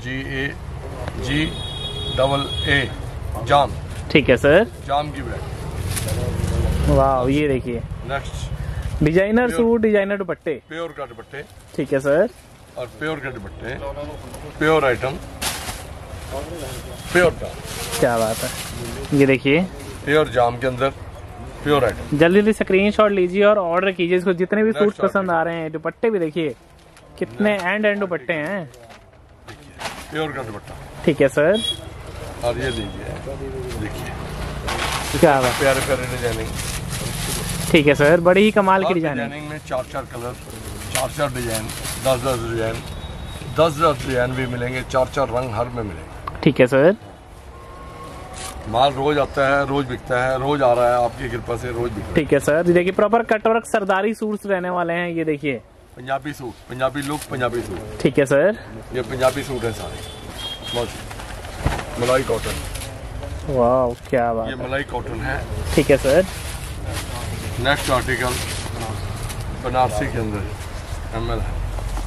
GAGAA jam. ठीक है सर, जाम की वैरायटी। वाह ये देखिए नेक्स्ट डिजाइनर सूट, डिजाइनर दुपट्टे, प्योर का दुपट्टे। ठीक है सर, और प्योर के दुपट्टे, प्योर आइटम, प्योर जाम। क्या बात है। ये देखिए प्योर जाम के अंदर प्योर आइटम। जल्दी जल्दी स्क्रीनशॉट लीजिए और ऑर्डर कीजिए इसको, जितने भी सूट पसंद आ रहे हैं। दुपट्टे भी देखिए कितने एंड दुपट्टे हैं, प्योर का दुपट्टा। ठीक है सर, और ये लीजिए, देखिए क्या बात, प्यारे प्यारे डिजाइनिंग। ठीक है सर, बड़ी ही कमाल की डिजाइन है। डिजाइनिंग में 4-4 कलर, 4-4 डिजाइन, 10-10 डिजाइन, 10-10 डिजाइन भी मिलेंगे, 4-4 रंग हर में मिलेंगे। ठीक है सर, माल रोज आता है, रोज बिकता है, रोज आ रहा है, आपकी कृपा से रोज बिक रहा है। ठीक है सर, देखिए प्रॉपर कटवर्क सरदारी सूट्स रहने वाले हैं, ये देखिए Punjabi suit, Punjabi look, Punjabi suit. ठीक है सर, ये पंजाबी सूट है सारे, मलाई कॉटन। वाह क्या बात ये है। मलाई कॉटन है। ठीक है सर, नेक्स्ट आर्टिकल बनारसी के अंदर एमएल है,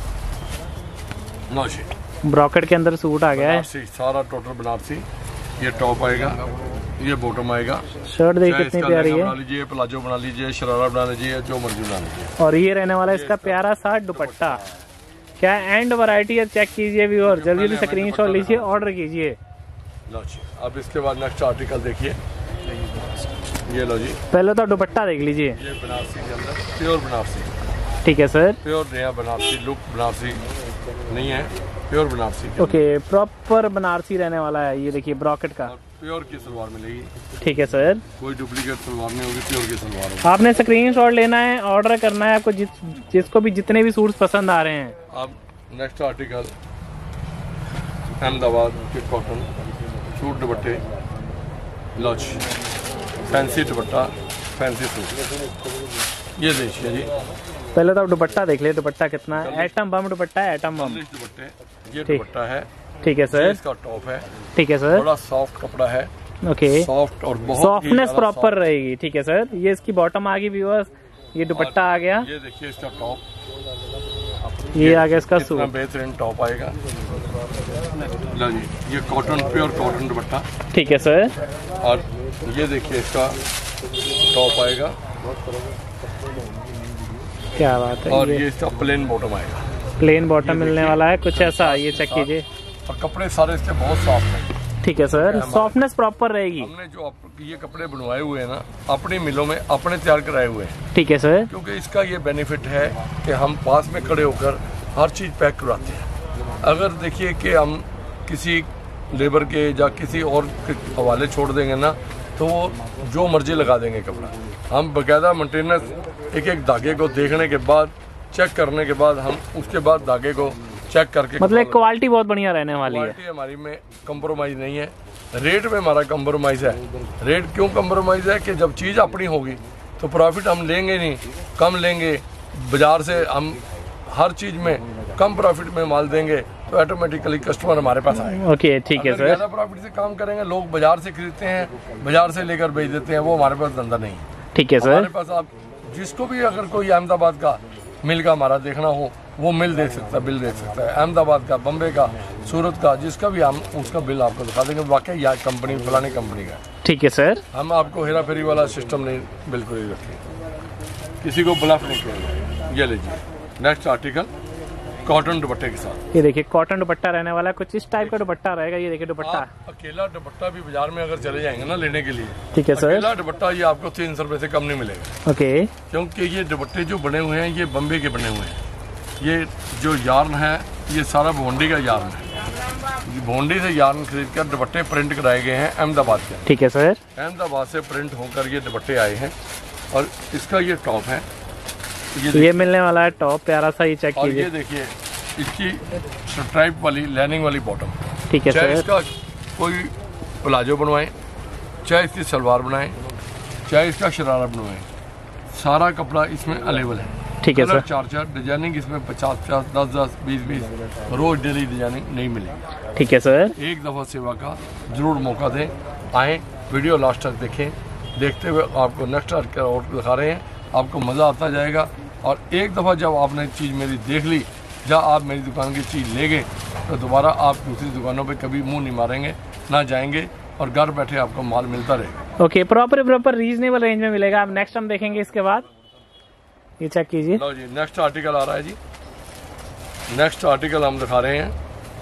नौशी ब्रॉकेट के अंदर सूट आ गया है। बनारसी, सारा टोटल बनारसी। ये टॉप आएगा, ये बॉटम आएगा। शर्ट देखिए चाहे कितनी इसका प्यारी लहंगा है, बना लीजिए, प्लाजो बना लीजिए, शरारा बना लीजिए, जो मर्जी बना लीजिए। और ये रहने वाला है इसका प्यारा सा दुपट्टा। क्या एंड वैरायटी है, चेक कीजिए व्यूअर, जल्दी जल्दी स्क्रीनशॉट लीजिए, ऑर्डर कीजिए। लो जी, अब इसके बाद नेक्स्ट आर्टिकल देखिए, ये लो जी, पहले तो दुपट्टा देख लीजिए। ये बनारसी के अंदर प्योर बनारसी, ठीक है सर, प्योर नया बनारसी लुक, बनारसी नहीं है, प्योर बनारसी के ओके, प्रॉपर बनारसी रहने वाला है। ये देखिए ब्रॉकेट का, अंदर। प्योर की सलवार मिलेगी, ठीक है सर। कोई डुप्लीकेट सलवार नहीं होगी, प्योर की सलवार होगी। आपने स्क्रीनशॉट लेना है, ऑर्डर करना है आपको, जिसको भी जितने भी सूट्स पसंद आ रहे हैं। अब नेक्स्ट आर्टिकल अहमदाबाद के कॉटन सूट दुपट्टे, लॉच फैंसी दुपट्टा, फैंसी सूट। ये देखिए जी, पहले तो आप दुपट्टा देख ले, दुपट्टा कितना है, एटम बम दुपट्टा है, एटम बम। दुपट्टे, ये ठीक। दुपट्टा है, ठीक है ये सर, इसका टॉप है, ठीक है सर, बड़ा सॉफ्ट कपड़ा है, ओके, सॉफ्ट और बहुत सॉफ्टनेस प्रॉपर रहेगी। ठीक है सर, ये इसकी बॉटम आ गई व्यूअर्स, ये दुपट्टा आ गया, ये देखिए इसका टॉप, ये आ गया इसका कितना सूट। बेहतरीन टॉप आएगा। लो जी, ये कॉटन, प्योर कॉटन दुपट्टा, ठीक है सर, और ये देखिए इसका टॉप आएगा, क्या बात है। और ये ये इसका प्लेन बॉटम आएगा, प्लेन बॉटम मिलने वाला है कुछ ऐसा, ये चेक कीजिए। और कपड़े सारे इसके बहुत सॉफ्ट हैं। ठीक है सर, सॉफ्टनेस प्रॉपर रहेगी। हमने जो ये कपड़े बनवाए हुए हैं ना, अपनी मिलों में अपने तैयार कराए हुए हैं, ठीक है सर, क्योंकि इसका ये बेनिफिट है कि हम पास में खड़े होकर हर चीज़ पैक करवाते हैं। अगर देखिए कि हम किसी लेबर के या किसी और के हवाले छोड़ देंगे ना, तो वो जो मर्जी लगा देंगे कपड़ा। हम बाकायदा मेंटेनेंस एक एक धागे को देखने के बाद, चेक करने के बाद, हम उसके बाद धागे को चेक करके, मतलब क्वालिटी बहुत बढ़िया रहने वाली है। क्वालिटी हमारी में कंप्रोमाइज़ नहीं है, रेट में हमारा कंप्रोमाइज़ है। रेट क्यों कंप्रोमाइज़ है कि जब चीज़ अपनी होगी तो प्रॉफिट हम लेंगे नहीं, कम लेंगे। बाजार से हम हर चीज़ में कम प्रॉफिट में माल देंगे तो ऑटोमेटिकली कस्टमर हमारे पास आएगा। ओके, ठीक है अगर सर, ज़्यादा प्रॉफिट से काम करेंगे, लोग बाजार से खरीदते हैं, बाजार से लेकर बेच देते हैं, वो हमारे पास धंधा नहीं है। ठीक है हमारे सर, पास आप जिसको भी अगर कोई अहमदाबाद का मिल का हमारा देखना हो, वो मिल देख सकता है, बिल देख सकता है। अहमदाबाद का, बम्बे का, सूरत का, जिसका भी हम उसका बिल आपको दिखा देंगे, वाकई यह कंपनी फलानी कंपनी का है। ठीक है सर, हम आपको हेरा फेरी वाला सिस्टम नहीं, बिल्कुल ही रखें, किसी को ब्लफ नहीं करेंगे। ये लीजिए नेक्स्ट आर्टिकल कॉटन दुपट्टे के साथ। ये देखिए कॉटन दुपट्टा रहने वाला है, कुछ इस टाइप का दुपट्टा रहेगा। ये देखिए दुपट्टा, आप अकेला दुपट्टा भी बाजार में अगर चले जाएंगे ना लेने के लिए, ठीक है सर, अकेला दुपट्टा ये आपको 300 रुपए से कम नहीं मिलेगा। ओके, क्योंकि ये दुपट्टे जो बने हुए हैं, ये बम्बे के बने हुए हैं। ये जो यार्न है, ये सारा भोंडी का यार्न है। भोंडी से यार्न खरीद कर दुपट्टे प्रिंट कराए गए हैं अहमदाबाद के। ठीक है सर, अहमदाबाद से प्रिंट होकर ये दुपट्टे आए हैं। और इसका ये टॉप है, ये मिलने वाला है टॉप, प्यारा सा, ये चेक और ये कीजिए। देखिए इसकी स्ट्राइप वाली लाइनिंग वाली बॉटम। ठीक है चाहे सर, इसका कोई प्लाजो बनवाएं, चाहे इसकी सलवार बनाएं, चाहे इसका शरारा बनवाएं, सारा कपड़ा इसमें अवेलेबल है। ठीक है सर, 4-4 डिजाइनिंग इसमें 50-50, 10-10, 20-20 रोज डेली डिजाइनिंग नहीं मिलेगी। ठीक है सर, एक दफ़ा सेवा का जरूर मौका दें, आएँ, वीडियो लास्ट तक देखें। देखते हुए आपको नेक्स्ट और दिखा रहे हैं, आपको मज़ा आता जाएगा। और एक दफ़ा जब आपने चीज़ मेरी देख ली, जब आप मेरी दुकान की चीज़ ले गए, तो दोबारा आप दूसरी दुकानों पे कभी मुंह नहीं मारेंगे, ना जाएंगे, और घर बैठे आपको माल मिलता रहेगा। ओके, प्रॉपर रीजनेबल रेंज में मिलेगा। अब नेक्स्ट हम देखेंगे इसके बाद, ये चेक कीजिए। लो जी नेक्स्ट आर्टिकल आ रहा है जी। नेक्स्ट आर्टिकल हम दिखा रहे हैं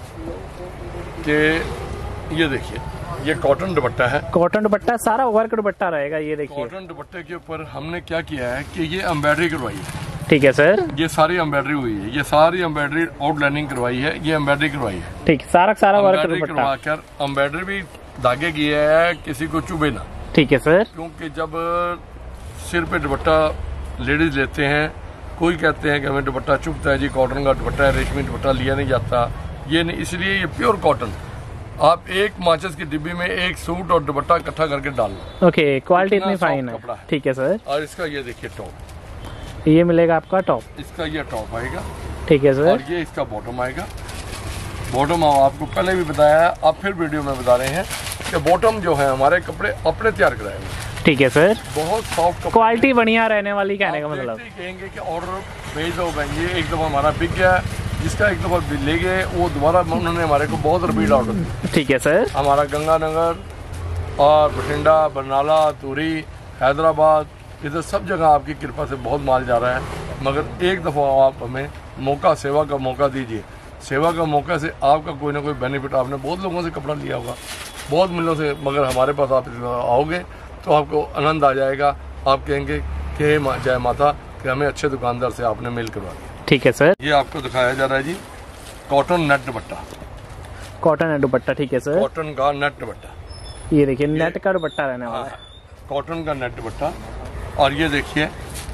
कि ये देखिए, ये कॉटन दुपट्टा है। कॉटन दुपट्टा, सारा वर्क दुपट्टा रहेगा। ये देखिए, कॉटन दुपट्टे के ऊपर हमने क्या किया है कि ये एम्ब्रॉयडरी करवाई है। ठीक है सर, ये सारी एम्ब्रॉयडरी हुई है, ये सारी एम्ब्रॉयडरी आउटलाइनिंग करवाई है, ये एम्ब्रॉयडरी करवाई है। ठीक, सारा वर्क एम्ब्रॉयडरी दुपट्टा। करवा कर एम्ब्रॉयडरी भी धागे की है, किसी को चुभे ना। ठीक है सर। क्योंकि जब सिर पे दुपट्टा लेडीज लेते हैं, कोई कहते हैं कि हमें दुपट्टा चुभता है जी, कॉटन का दुपट्टा है, रेशमी दुपट्टा लिया नहीं जाता, ये नहीं, इसलिए ये प्योर कॉटन। आप एक माचिस की डिब्बी में एक सूट और दुपट्टा इकट्ठा करके डाल लो। ओके, क्वालिटी इतनी फाइन है। ठीक है सर। और इसका ये देखिए टॉप, ये मिलेगा आपका टॉप, इसका ये टॉप आएगा। ठीक है सर। और ये इसका बॉटम आएगा। बॉटम आपको पहले भी बताया है, अब फिर वीडियो में बता रहे हैं कि बॉटम जो है हमारे कपड़े अपने तैयार कराए हुए। ठीक है सर। बहुत सॉफ्ट, क्वालिटी बढ़िया रहने वाली, कहने का मतलब। कहेंगे कि ऑर्डर भेज दो, ये एक दफा हमारा बिक गया, जिसका एक दफा ले गए वो दोबारा उन्होंने हमारे को बहुत रिपीट ऑर्डर दिया। ठीक है सर। हमारा गंगानगर और बठिंडा, बरनाला, तूरी, हैदराबाद, इधर सब जगह आपकी कृपा से बहुत माल जा रहा है। मगर एक दफ़ा आप हमें मौका, सेवा का मौका दीजिए। सेवा का मौका से आपका कोई ना कोई बेनिफिट, आपने बहुत लोगों से कपड़ा लिया होगा, बहुत मिलों से, मगर हमारे पास आप आओगे तो आपको आनंद आ जाएगा। आप कहेंगे कि जय माता कि हमें अच्छे दुकानदार से आपने मेल करवा दिया। ठीक है सर। ये आपको दिखाया जा रहा है जी कॉटन नेट दुपट्टा। कॉटन नेट दुपट्टा, ठीक है सर। कॉटन का नेट दुपट्टा, ये देखिए नेट का दुपट्टा रहने वाला है। कॉटन का नेट दुपट्टा। और ये देखिए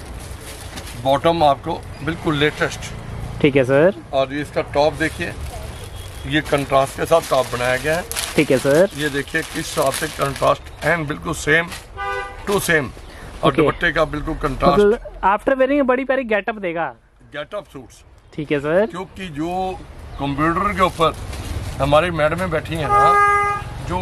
बॉटम आपको बिल्कुल लेटेस्ट। ठीक है सर। और ये इसका टॉप देखिए, ये कंट्रास्ट के साथ टॉप बनाया गया है। ठीक है सर। ये देखिए किस हिसाब से कंट्रास्ट एंड बिल्कुल सेम टू सेम। और दुपट्टे का बिल्कुल कंट्रास्ट। आफ्टर वेयरिंग बड़ी प्यारी गेटअप देगा, गेटअप सूट्स। ठीक है सर। क्योंकि जो कंप्यूटर के ऊपर हमारी मैडमें बैठी हैं ना, जो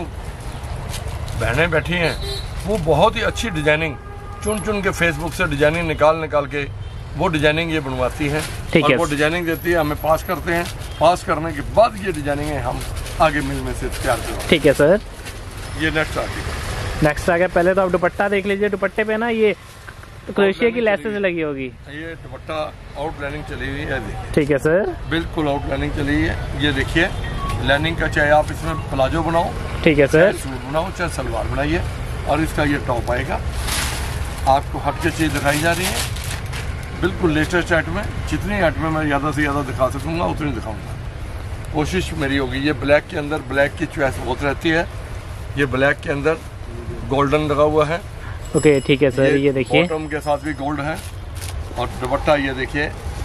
बहनें बैठी हैं, वो बहुत ही अच्छी डिजाइनिंग चुन चुन के फेसबुक से डिजाइनिंग निकाल के वो डिजाइनिंग ये बनवाती है। और वो डिजाइनिंग देती है, हमें पास करते हैं। पास करने के बाद ये डिजाइनिंग हम आगे मिल में से तैयार करते हैं। ठीक है सर। ये नेक्स्ट आर्टिकल। नेक्स्ट आ गया। पहले तो आप दुपट्टा देख लीजिए। दुपट्टे पे ना ये क्रोशिया की लेसेस लगी होगी। ये दुपट्टा आउटलाइनिंग चली हुई है, देखिए। ठीक है सर। बिल्कुल आउटलाइनिंग चली हुई है। ये देखिए लाइनिंग का, चाहे आप इसमें प्लाजो बनाओ, ठीक है सर, सूट बनाओ, चाहे सलवार बनाइए। और इसका ये टॉप आएगा। आपको हट के चीज दिखाई जा रही है, बिल्कुल लेटेस्ट आइटम है। जितनी आइटमें मैं ज़्यादा से ज़्यादा दिखा सकूँगा उतनी दिखाऊंगा, कोशिश मेरी होगी। ये ब्लैक के अंदर, ब्लैक की चॉइस बहुत रहती है। ये ब्लैक के अंदर गोल्डन लगा हुआ है। ओके, ठीक है सर। ये देखिए बॉटम के साथ भी गोल्ड है। और दुपट्टा ये देखिए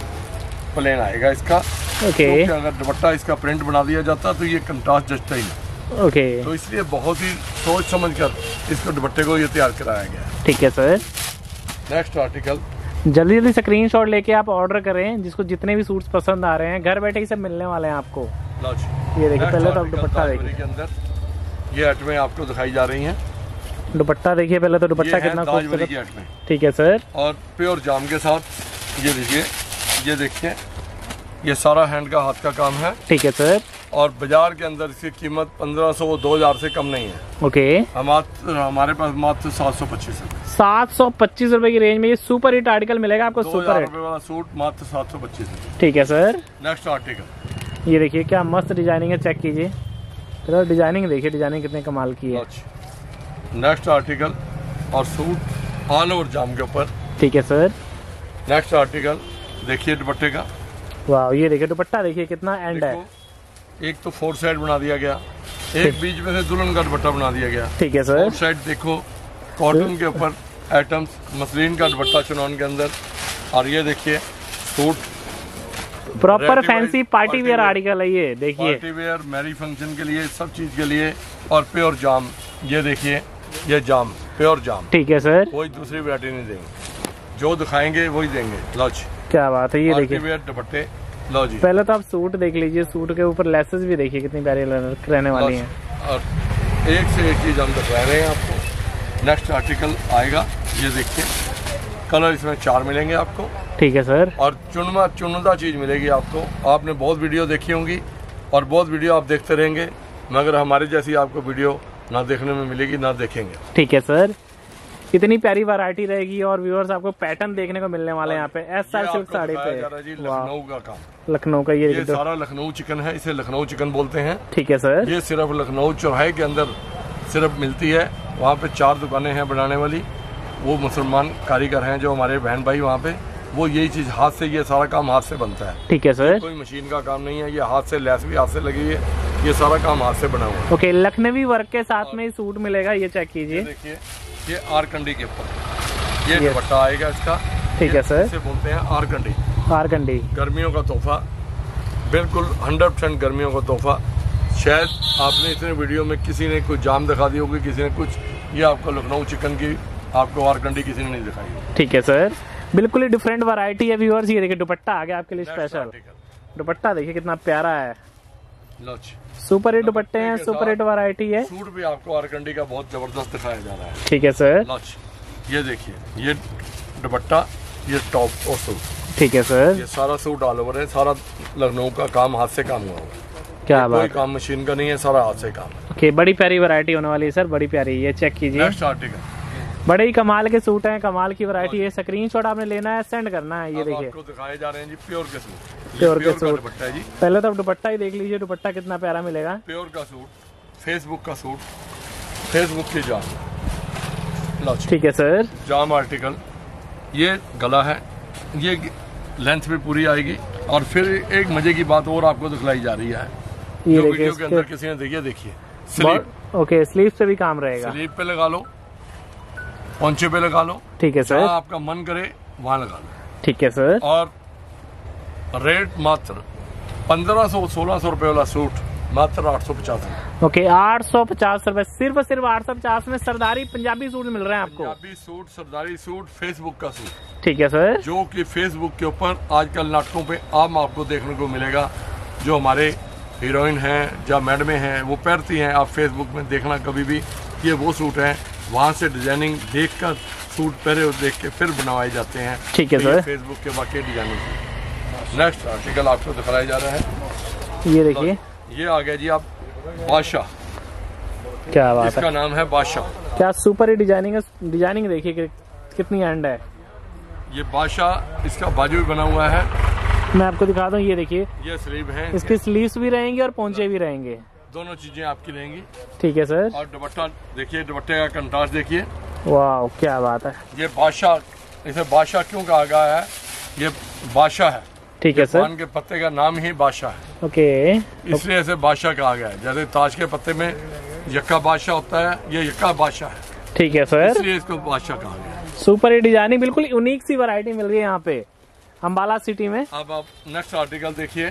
प्लेन आएगा इसका। ओके। अगर दुपट्टा इसका प्रिंट बना दिया जाता तो ये कंट्रास्ट जचता ही नहीं। ओके। तो इसलिए बहुत ही सोच समझ कर इसको दुपट्टे को ये तैयार कराया गया। ठीक है सर। Next article. जल्दी जल्दी स्क्रीनशॉट लेके आप ऑर्डर करें। जिसको जितने भी सूट्स पसंद आ रहे हैं, घर बैठे ही सब मिलने वाले हैं आपको। ये देखिए, पहले तो आप दुपट्टा देखिए। के अंदर ये आइटमें आपको दिखाई जा रही हैं। दुपट्टा देखिए पहले तो, दुपट्टा कितना खूबसूरत। ठीक है सर। और प्योर जाम के साथ ये देखिए, ये देखिए, ये सारा हैंड का, हाथ का काम है। ठीक है सर। और बाजार के अंदर इसकी कीमत 1500 2000 से कम नहीं है। ओके। हमारे पास मात्र 725 रुपए। 725 रुपए की रेंज में ये सुपर हिट आर्टिकल मिलेगा आपको। सुपर हिट वाला सूट मात्र 725 रुपए। ठीक है सर। Next article. ये देखिए क्या मस्त डिजाइनिंग है, चेक कीजिए। चलो डिजाइनिंग देखिए, डिजाइनिंग कितने कमाल की है। Next article. और सूट ऑल ओवर जाम के ऊपर। ठीक है सर। नेक्स्ट आर्टिकल देखिए दुपट्टे का। वाह, ये देखिए दुपट्टा देखिए कितना एंड है। एक तो 4 साइड बना दिया गया, एक बीच में से दुल्हन का दुपट्टा बना दिया गया। ठीक है सर। 4 साइड देखो, कॉटन के ऊपर आइटम्स, मसलिन का दुपट्टा चुनौन के अंदर। और ये देखिए suit proper fancy party wear article है ये। देखिए पार्टी वेयर, मैरिज फंक्शन के लिए, सब चीज के लिए। और प्योर जाम, ये देखिए, ये जाम, प्योर जाम। ठीक है सर। कोई दूसरी वैरायटी नहीं देंगे, जो दिखाएंगे वही देंगे। लो जी, क्या बात है। ये देखिए वेयर दुपट्टे। लो जी, पहले तो आप सूट देख लीजिए। सूट के ऊपर लेसेस भी देखिए कितनी प्यारी रहने वाली हैं। और एक से एक चीज हम दिखा रहे हैं आपको। नेक्स्ट आर्टिकल आएगा, ये देखिए, कलर इसमें 4 मिलेंगे आपको। ठीक है सर। और चुनिंदा चीज मिलेगी आपको। आपने बहुत वीडियो देखी होंगी और बहुत वीडियो आप देखते रहेंगे, मगर हमारे जैसी आपको वीडियो ना देखने में मिलेगी, ना देखेंगे। ठीक है सर। इतनी प्यारी वैरायटी रहेगी और व्यूअर्स आपको पैटर्न देखने को मिलने वाले हैं यहाँ पे। SR सिल्क साड़ी पे लखनऊ का काम, लखनऊ का। ये सारा लखनऊ चिकन है, इसे लखनऊ चिकन बोलते हैं। ठीक है सर। ये सिर्फ लखनऊ चौराहे के अंदर सिर्फ मिलती है। वहाँ पे 4 दुकानें हैं बनाने वाली। वो मुसलमान कारीगर हैं जो हमारे बहन भाई वहाँ पे, वो यही चीज हाथ से, ये सारा काम हाथ से बनता है। ठीक है सर। कोई मशीन का काम नहीं है। ये हाथ से, लैस भी हाथ से लगी हुई है, ये सारा काम हाथ से बना हुआ है। ओके, लखनवी वर्क के साथ में ही सूट मिलेगा, ये चेक कीजिए। देखिए ये आरकंडी के ऊपर ये दुपट्टा आएगा इसका। ठीक है सर, इसे बोलते हैं आरकंडी। आरकंडी गर्मियों का तोहफा, बिल्कुल 100% गर्मियों का तोहफा। शायद आपने इतने वीडियो में किसी ने कुछ जाम दिखा दी होगी, किसी ने कुछ, ये आपको लखनऊ चिकन की आपको आरकंडी किसी ने नहीं दिखाई। ठीक है सर, बिल्कुल ही डिफरेंट वैरायटी है व्यूअर्स। ये देखिए दुपट्टा आ गया आपके लिए स्पेशल। दुपट्टा देखिए कितना प्यारा है, सुपर हिट दुपट्टे हैं, सुपर हिट वैरायटी है। सूट भी आपको आरकंडी का बहुत जबरदस्त दिखाया जा रहा है। ठीक है सर, ये देखिए ये दुपट्टा, ये टॉप और सूट। ठीक है सर, ये सारा सूट ऑल ओवर है, सारा लखनऊ का काम हाथ से काम हुआ है। क्या बात, कोई काम मशीन का नहीं है, सारा हाथ से काम है। ओके, बड़ी प्यारी वैरायटी होने वाली है सर, बड़ी प्यारी। ये चेक कीजिए, नेक्स्ट आर्टिकल, बड़े ही कमाल के सूट हैं, कमाल की वैरायटी है। स्क्रीनशॉट आपने लेना है, सेंड करना है। ये देखिए आपको दिखाए जा रहे हैं जी प्योर के सूट, प्योर के सूट। दुपट्टा जी, पहले तो आप दुपट्टा ही देख लीजिए, दुपट्टा कितना प्यारा मिलेगा। प्योर का सूट, फेसबुक का सूट, फेसबुक की जाम। ठीक है सर, जाम आर्टिकल, ये गला है, ये लेंथ भी पूरी आएगी। और फिर एक मजे की बात और आपको दिखलाई जा रही है, ये जो देखिए वीडियो के अंदर किसी ने देखिए स्लीव। ओके, स्लीव पे भी काम रहेगा, स्लीव पे लगा लो, पौंचे पे लगा लो। ठीक है सर, जहाँ आपका मन करे वहाँ लगा लो। ठीक है सर, और रेट मात्र 1500-1600 रुपए वाला सूट मात्र 850 रुपए। ओके, 850 रुपए, सिर्फ 850 में सरदारी पंजाबी सूट मिल रहे हैं आपको। पंजाबी सूट, सरदारी सूट, फेसबुक का सूट, ठीक है सर, जो कि फेसबुक के ऊपर आजकल नाटकों पे आम आपको देखने को मिलेगा। जो हमारे हीरोइन हैं या मैडमें हैं वो पहनती हैं, आप फेसबुक में देखना कभी भी, ये वो सूट हैं। वहाँ से डिजाइनिंग देखकर सूट पहले देख के फिर बनवाए जाते हैं। ठीक है तो सर, फेसबुक के वाकई डिजाइनिंग। नेक्स्ट आर्टिकल आपको दिखाया जा रहा है, ये देखिए, ये आ गया जी आप बादशाह। क्या बात इसका है, नाम है बादशाह। क्या सुपर ही डिजाइनिंग है। डिजाइनिंग देखिए कितनी एंड है। ये बादशाह, इसका बाजू भी बना हुआ है। मैं आपको दिखा दूं, ये देखिए, ये स्लीव है, इसकी स्लीव्स भी रहेंगे और पोंचे भी रहेंगे, दोनों चीजें आपकी रहेंगी। ठीक है सर, और दुपट्टा देखिए, दुपट्टे का कंट्रास्ट देखिए। वाह, क्या बात है। ये बादशाह, इसे बादशाह क्यों कहा गया है, ये बादशाह है। ठीक है सर, पान के पत्ते का नाम ही बादशाह है, ओके, इसलिए इसे बादशाह कहा गया है। जैसे ताज के पत्ते में यक्का बादशाह होता है, ये यक्का बादशाह है, ठीक है सर, इसलिए इसको बादशाह कहा गया है। सुपर ही डिजाइनिंग, बिल्कुल यूनिक सी वैरायटी मिल रही है यहाँ पे अम्बाला सिटी में। अब आप नेक्स्ट आर्टिकल देखिए,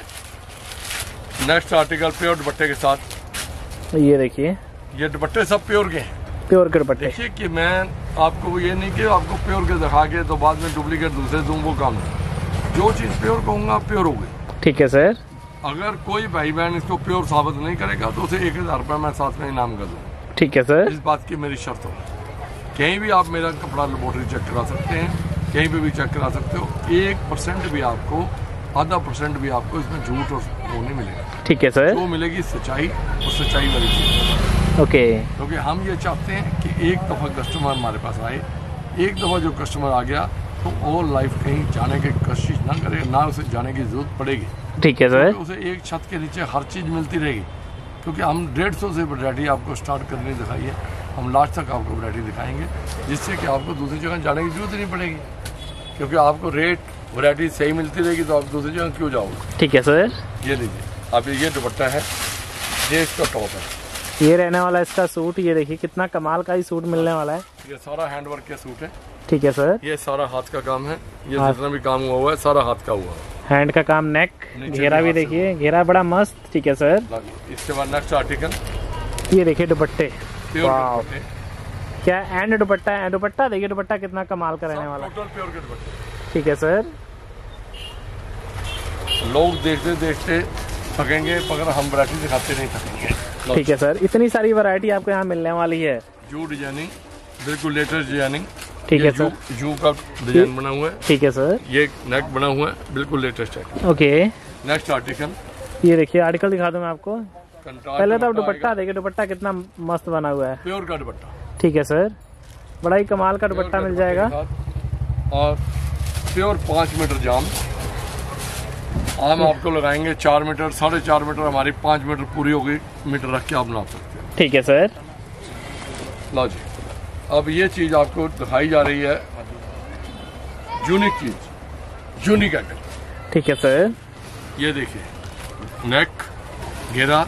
नेक्स्ट आर्टिकल प्योर दुपट्टे के साथ। ये देखिए, ये दुपट्टे सब प्योर के हैं, प्योर के दुपट्टे। देखिए कि मैं आपको ये नहीं कि आपको प्योर के दिखा के तो बाद में डुप्लीकेट दूसरे दूं, वो काम नहीं। जो चीज प्योर कहूंगा प्योर होगी। ठीक है सर, अगर कोई भाई बहन इसको प्योर साबित नहीं करेगा तो उसे 1000 रुपये मैं साथ में इनाम कर दूंगा। ठीक है सर, इस बात की मेरी शर्त है। कहीं भी आप मेरा कपड़ा लेबोरेटरी चेक करा सकते हैं, कहीं पे भी चेक करा सकते हो, 1% भी आपको, आधा % भी आपको इसमें झूठ और वो नहीं मिलेगा। ठीक है सर, जो मिलेगी सच्चाई, और सच्चाई वाली चीज। ओके, क्योंकि हम ये चाहते हैं कि एक दफ़ा कस्टमर हमारे पास आए, एक दफ़ा जो कस्टमर आ गया तो और लाइफ कहीं जाने की कोशिश ना करे, ना उसे जाने की जरूरत पड़ेगी। ठीक है सर, उसे एक छत के नीचे हर चीज़ मिलती रहेगी। क्योंकि हम 150 से वैरायटी आपको स्टार्ट करने दिखाई है, हम लास्ट तक आपको वैरायटी दिखाएंगे, जिससे कि आपको दूसरी जगह जाने की जरूरत नहीं पड़ेगी। क्योंकि आपको रेट वैरायटी सही मिलती रहेगी तो आप दूसरी जगह क्यों जाओगे। ठीक है सर, ये लीजिए आप, ये दुपट्टा है, ये इसका टॉप है, ये रहने वाला इसका सूट। ये देखिए कितना कमाल का ही सूट मिलने वाला है। ये सारा हैंडवर्क का सूट है। ठीक है सर, ये सारा हाथ का काम है, ये जितना भी काम हुआ है सारा हाथ का हुआ है। हैंड का काम, नेक घेरा भी देखिए, घेरा बड़ा मस्त। ठीक है सर, इसके बाद नेक्स्ट आर्टिकल, ये देखिए दुपट्टे, प्योर क्या एंड दुपट्टा है। दुपट्टा देखिए, दुपट्टा कितना कमाल का रहने वाला है। टोटल प्योर के दुपट्टे। ठीक है सर, लोग देखते देखते थकेंगे मगर हम वैरायटी दिखाते नहीं थकेंगे। ठीक है सर, इतनी सारी वैरायटी आपको यहाँ मिलने वाली है। जू डिजाइनिंग, बिल्कुल लेटेस्ट डिजाइनिंग। ठीक है सर, जू का डिजाइन बना हुआ है। ठीक है सर, ये नेक बना हुआ है, बिल्कुल लेटेस्ट है। ओके, नेक्स्ट आर्टिकल, ये देखिए आर्टिकल दिखा दूं मैं आपको। पहले तो आप दुपट्टा देखिए, दुपट्टा कितना मस्त बना हुआ है, प्योर का दुपट्टा। ठीक है सर, बड़ा ही कमाल का दुपट्टा मिल जाएगा। और प्योर 5 मीटर जाम हम आपको लगाएंगे 4 मीटर, 4.5 मीटर, हमारी 5 मीटर पूरी होगी, मीटर रख के आप नाप सकते हैं। ठीक है सर, लो जी, अब ये चीज आपको दिखाई जा रही है, यूनिक चीज, यूनिक आइटम। ठीक है सर, ये देखिए, नेक घेरा,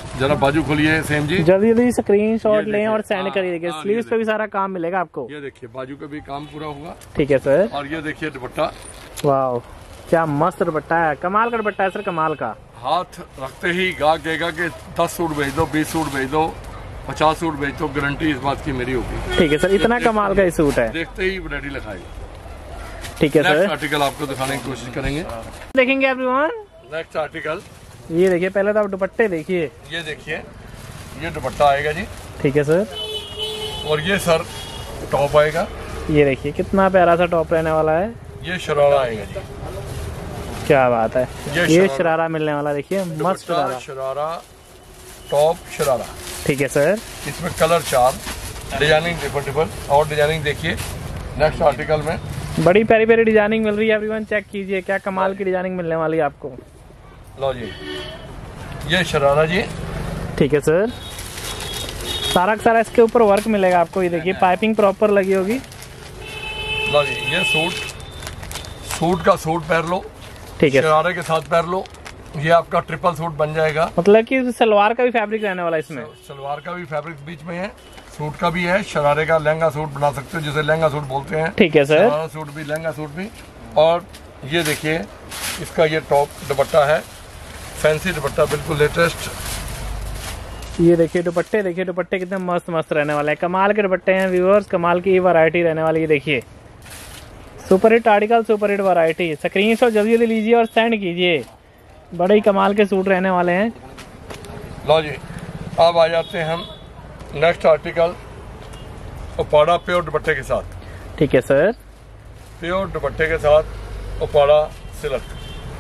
जरा बाजू खोलिए सेम जी, जल्दी जल्दी स्क्रीनशॉट लें और सेंड हाँ, करिए। देखिए हाँ, स्लीव्स पे भी सारा काम मिलेगा आपको। ये देखिए बाजू का भी काम पूरा होगा। ठीक है सर। और ये देखिए दुपट्टा, वाह क्या मस्त दुपट्टा है, कमाल का दुपट्टा है सर, कमाल का। हाथ रखते ही गाहक कहेगा कि 10 सूट भेज दो, 20 सूट भेज दो, 50 सूट भेज दो, गारंटी इस बात की मेरी होगी। ठीक है सर, इतना कमाल का ये सूट है, देखते ही रेडी लिखाएगा। ठीक है नेक्स्ट सर, आर्टिकल आपको दिखाने की कोशिश करेंगे। देखेंगे एवरीवन। नेक्स्ट आर्टिकल ये देखिए, पहले तो आप दुपट्टे देखिए। ये देखिए, ये दुपट्टा आएगा जी। ठीक है सर। और ये सर टॉप आएगा। ये देखिए कितना प्यारा सा टॉप रहने वाला है। ये शरारा आएगा जी। क्या बात है, ये ये शरारा मिलने वाला, देखिए मस्त दुपट्टा, शरारा। शरारा, टॉप, शरारा। ठीक है सर। इसमें कलर 4, डिजाइनिंग डिफरेंट और डिजाइनिंग देखिए। नेक्स्ट आर्टिकल में बड़ी प्यारी प्यारी डिजाइनिंग मिल रही है एवरीवन, चेक कीजिए क्या कमाल की डिजाइनिंग मिलने वाली है आपको। लो जी, ये शरारा जी। ठीक है सर, सारा का सारा इसके ऊपर वर्क मिलेगा आपको। ये देखिए पाइपिंग प्रॉपर लगी होगी। लो जी, ये सूट का सूट पहन लो, ठीक है, शरारे के साथ पहन लो, ये आपका ट्रिपल सूट बन जाएगा। मतलब कि सलवार का भी फैब्रिक रहने वाला है इसमें। सलवार का भी फैब्रिक बीच में है, सूट का भी है, शरारे का लहंगा सूट बना सकते हो, जिसे लहंगा सूट बोलते हैं। ठीक है सर। शरारा सूट भी, लहंगा सूट भी। और ये देखिए इसका ये टॉप दुपट्टा है, फैंसी दुपट्टा, बिल्कुल लेटेस्ट। ये देखिए दुपट्टे, देखिए दुपट्टे कितने मस्त मस्त रहने वाले हैं, कमाल के दुपट्टे हैं व्यूअर्स, कमाल की वैरायटी रहने वाली है। देखिए super hit article, super hit variety. Screenshot जल्दी जल्दी लीजिए और सेंड कीजिए, बड़े ही कमाल के सूट रहने वाले हैं। लो जी, अब आ जाते हैं हम नेक्स्ट आर्टिकल, उपाड़ा प्योर दुपट्टे के साथ। ठीक है सर। प्योर दुपट्टे के साथ उपाड़ा सिल्क।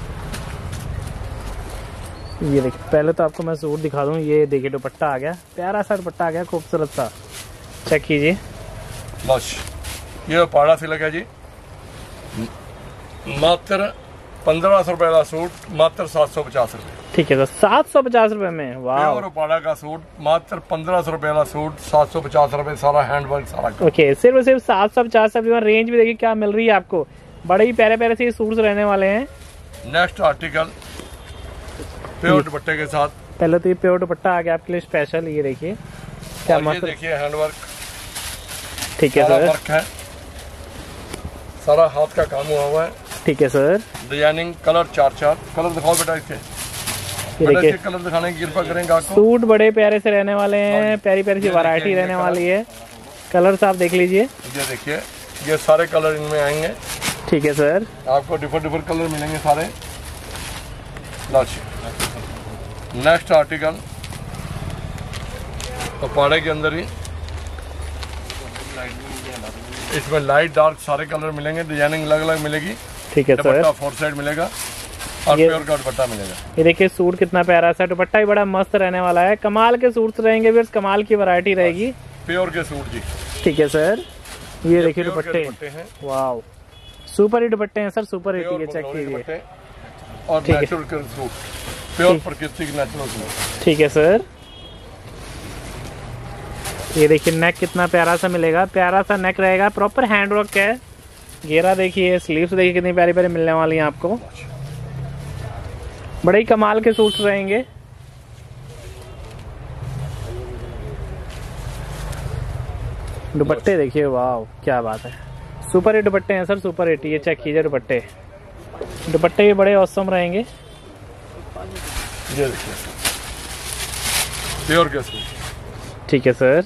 ये देखिए, पहले तो आपको मैं सूट दिखा दूं। ये देखिए दुपट्टा आ गया, प्यारा सा दुपट्टा आ गया, खूबसूरत सा, चेक कीजिए। बस ये उपाड़ा सिल्क है जी, मात्र 1500 रुपए का सूट, मात्र 750 रुपए। ठीक है सर, 750 रुपए में। वाह, प्योर उपाड़ा का सूट मात्र 1500 रुपए का सूट, 750 रुपए, सारा हैंडवर्क सारा। ओके, सिर्फ और सिर्फ 750 रुपए। रेंज भी देखिए क्या मिल रही है आपको, बड़े ही प्यारे प्यारे से ये सूट्स रहने वाले हैं। नेक्स्ट आर्टिकल प्योर दुपट्टे के साथ। पहले तो ये प्योर दुपट्टा आ गया आपके लिए स्पेशल। ये देखिए क्या और ये मस्त, देखिए हैंडवर्क, ठीक है सारा सर। वर्क है, सारा हाथ का काम हुआ हुआ है। ठीक है सर। डिजाइनिंग कलर 4 कलर दिखाओ बेटा इसके। ये बेटा देखिए इसके कलर दिखाने की कृपा करेंगे आपको। सूट बड़े प्यारे से रहने वाले हैं, प्यारी प्यारी सी वैरायटी रहने वाली है। कलर्स आप देख लीजिए। ये देखिए, ये सारे कलर इनमें आएंगे। ठीक है सर। आपको डिफरेंट कलर मिलेंगे सारे। नेक्स्ट आर्टिकल उपाड़े के अंदर ही, इसमें लाइट डार्क सारे कलर मिलेंगे, डिजाइनिंग अलग अलग मिलेगी। ठीक है सर। दुपट्टा 4 साइड मिलेगा और ये- प्योर का दुपट्टा मिलेगा। ये देखिए सूट कितना प्यारा सा, दुपट्टा भी बड़ा मस्त रहने वाला है। कमाल के सूट्स रहेंगे फिर, कमाल की वैरायटी रहेगी। प्योर के सूट जी। ठीक है सर। ये देखिए प्योर के दुपट्टे, दुपट्टे हैं, वाह सुपर हिट दुपट्टे हैं सर, सुपर हिट। प्योर ये चेक बंगलोरी कीजिए। दुपट्टे और ठीक है। नेचुरल के सूट, प्योर प्राकृतिक नेचुरल सूट। ठीक है सर। ये देखिए नेक कितना प्यारा सा मिलेगा, प्यारा सा नेक रहेगा, प्रॉपर हैंडवर्क है। घेरा देखिए, स्लीव्स देखिए कितनी प्यारी प्यारी मिलने वाली हैं आपको, बड़े ही कमाल के सूट्स रहेंगे। दुपट्टे देखिए, वाह क्या बात है, सुपर हिट दुपट्टे हैं सर, सुपर हिट। ये चेक कीजिए दुपट्टे, दुपट्टे भी बड़े औसम रहेंगे। ये देखिए प्योर के सूट। ठीक है सर।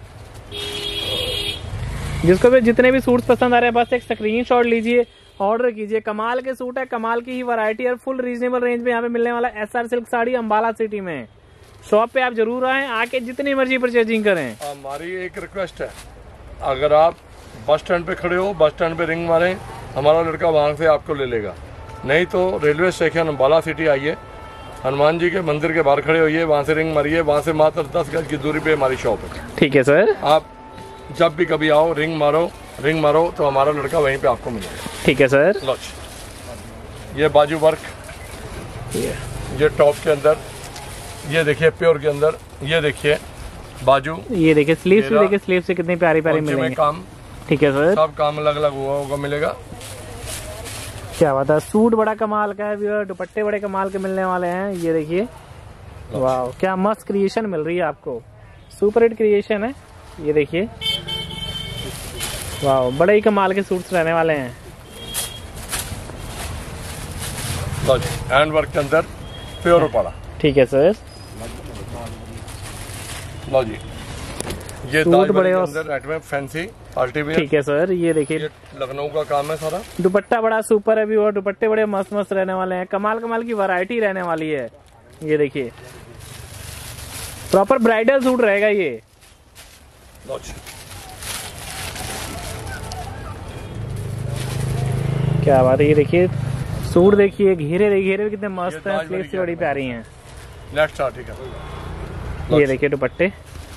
जिसको भी जितने भी सूट्स पसंद आ रहे हैं बस एक स्क्रीनशॉट लीजिए, ऑर्डर कीजिए। कमाल के सूट है, कमाल की ही वैरायटी और फुल रीजनेबल रेंज में यहाँ पे मिलने वाला SR silk sari Ambala city में। शॉप पे आप जरूर आएं, आके जितनी मर्जी परचेजिंग करें। हमारी एक रिक्वेस्ट है, अगर आप बस स्टैंड पे खड़े हो, बस स्टैंड पे रिंग मारें, हमारा लड़का वहाँ से आपको ले लेगा। नहीं तो रेलवे स्टेशन अंबाला सिटी आइए, हनुमान जी के मंदिर के बाहर खड़े होइए, वहाँ से रिंग मारिए, वहाँ से मात्र 10 गज की दूरी पे हमारी शॉप है। ठीक है सर। आप जब भी कभी आओ, रिंग मारो तो हमारा लड़का वहीं पे आपको मिलेगा। ठीक है सर। लो ये बाजू वर्क, ये टॉप के अंदर, ये देखिए प्योर के अंदर, ये देखिए बाजू, ये देखिए स्लीव्स भी देखिए, स्लीव्स से कितनी प्यारी प्यारी पोंचे में मिलेंगे। काम, ठीक है सर। सब काम अलग अलग हुआ होगा मिलेगा। क्या बात है, सूट बड़ा कमाल का है व्यूअर, दुपट्टे बड़े कमाल के मिलने वाले हैं। ये देखिए वाह, क्या मस्त क्रिएशन मिल रही है आपको, सुपर हिट क्रिएशन है। ये देखिए, वाह, बड़े ही कमाल के सूट्स रहने वाले हैं। लो जी, हैंड वर्क के अंदर प्योर पड़ा। ठीक है सर। लो जी, ये सूट बड़े के अंदर रेड में फैंसी पार्टी वेयर। ठीक है सर। ये देखिए, लखनऊ का काम है सारा। दुपट्टा बड़ा सुपर है भी, और दुपट्टे बड़े मस्त मस्त रहने वाले हैं, कमाल कमाल की वैरायटी रहने वाली है। ये देखिए, प्रॉपर ब्राइडल सूट रहेगा ये। लो जी, क्या बात है। ये देखिए सूट, देखिए घेरे घेरे कितने मस्त हैं, स्लीव्स भी बड़ी प्यारी हैं। नेक्स्ट आर्टिकल, ये देखिए दुपट्टे,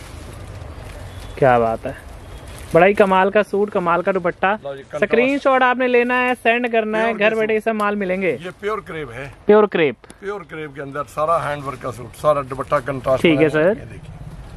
क्या बात है, बड़ा ही कमाल का सूट, कमाल का दुपट्टा। स्क्रीनशॉट आपने लेना है, सेंड करना है, घर बैठे सब माल मिलेंगे। ये प्योर क्रेप है, प्योर क्रेप। प्योर क्रेप के अंदर सारा हैंड वर्क का सूट, सारा दुपट्टा कंट्रास्ट। ठीक है सर। ये देखिए,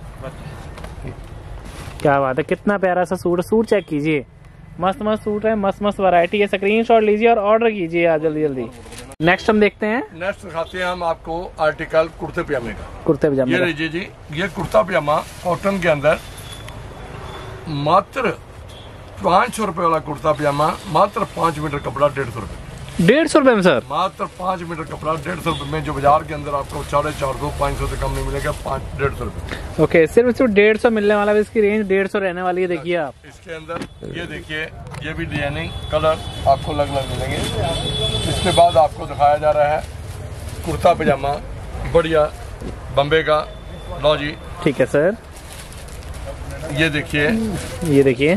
क्या बात है, कितना प्यारा सा सूट। सूट चेक कीजिए, मस्त मस्त सूट है, मस्त मस्त वैरायटी है। स्क्रीनशॉट लीजिए और ऑर्डर कीजिए आप जल्दी जल्दी। नेक्स्ट हम देखते हैं, नेक्स्ट दिखाते हैं हम आपको आर्टिकल कुर्ते पजामे का। कुर्ते पजामे ये का। लीजिए जी, ये कुर्ता पजामा कॉटन के अंदर मात्र 500 रुपए वाला कुर्ता पजामा, मात्र 5 मीटर कपड़ा 150 रुपए। 150 रुपए में सर? मात्र 5 मीटर कपड़ा 150 रुपए में, जो बाजार के अंदर आपको 450 500 से कम नहीं मिलेगा। 150 रुपए। ओके, सिर्फ 150 मिलने वाला है, इसकी रेंज 150 रहने वाली है। देखिए आप इसके अंदर, ये देखिए, ये भी डिजाइनिंग कलर आपको अलग अलग मिलेंगे। इसके बाद आपको दिखाया जा रहा है कुर्ता पजामा बढ़िया बम्बे का। लो जी, ठीक है सर। ये देखिए, ये देखिए,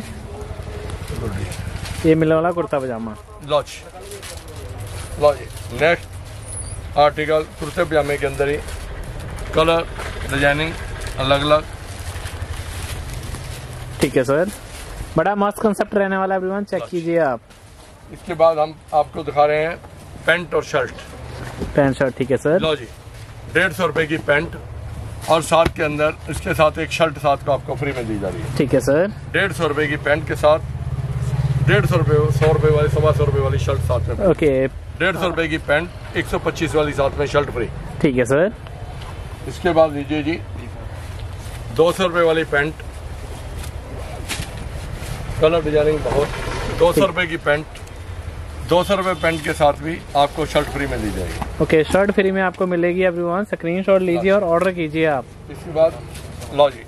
ये मिलने वाला कुर्ता पजामा। लो जी, नेक्स्ट आर्टिकल कुर्ते पजामे के अंदर ही कलर डिजाइनिंग अलग अलग। ठीक है सर, बड़ा मस्त कंसेप्ट रहने वाला है एवरीवन, चेक कीजिए आप। इसके बाद हम आपको दिखा रहे हैं पैंट और शर्ट। पैंट शर्ट, ठीक है सर। लो जी, 150 रुपए की पैंट और साथ के अंदर इसके साथ एक शर्ट साथ को आपको फ्री में दी जा रही है। ठीक है सर। 150 रुपए की पैंट के साथ 150 रुपए, 100 रुपए वाली, 125 रुपए वाली शर्ट साथ में। ओके, 150 रुपए की पैंट, 125 वाली साथ में शर्ट फ्री। ठीक है सर। इसके बाद लीजिए जी, 200 रुपए वाली पैंट, कलर डिजाइनिंग बहुत। 200 रुपए की पैंट, 200 रुपए पैंट के साथ भी आपको शर्ट फ्री में दी जाएगी। ओके, शर्ट फ्री में आपको मिलेगी एवरीवन, स्क्रीनशॉट लीजिए और ऑर्डर कीजिए आप। इसके बाद लो जी,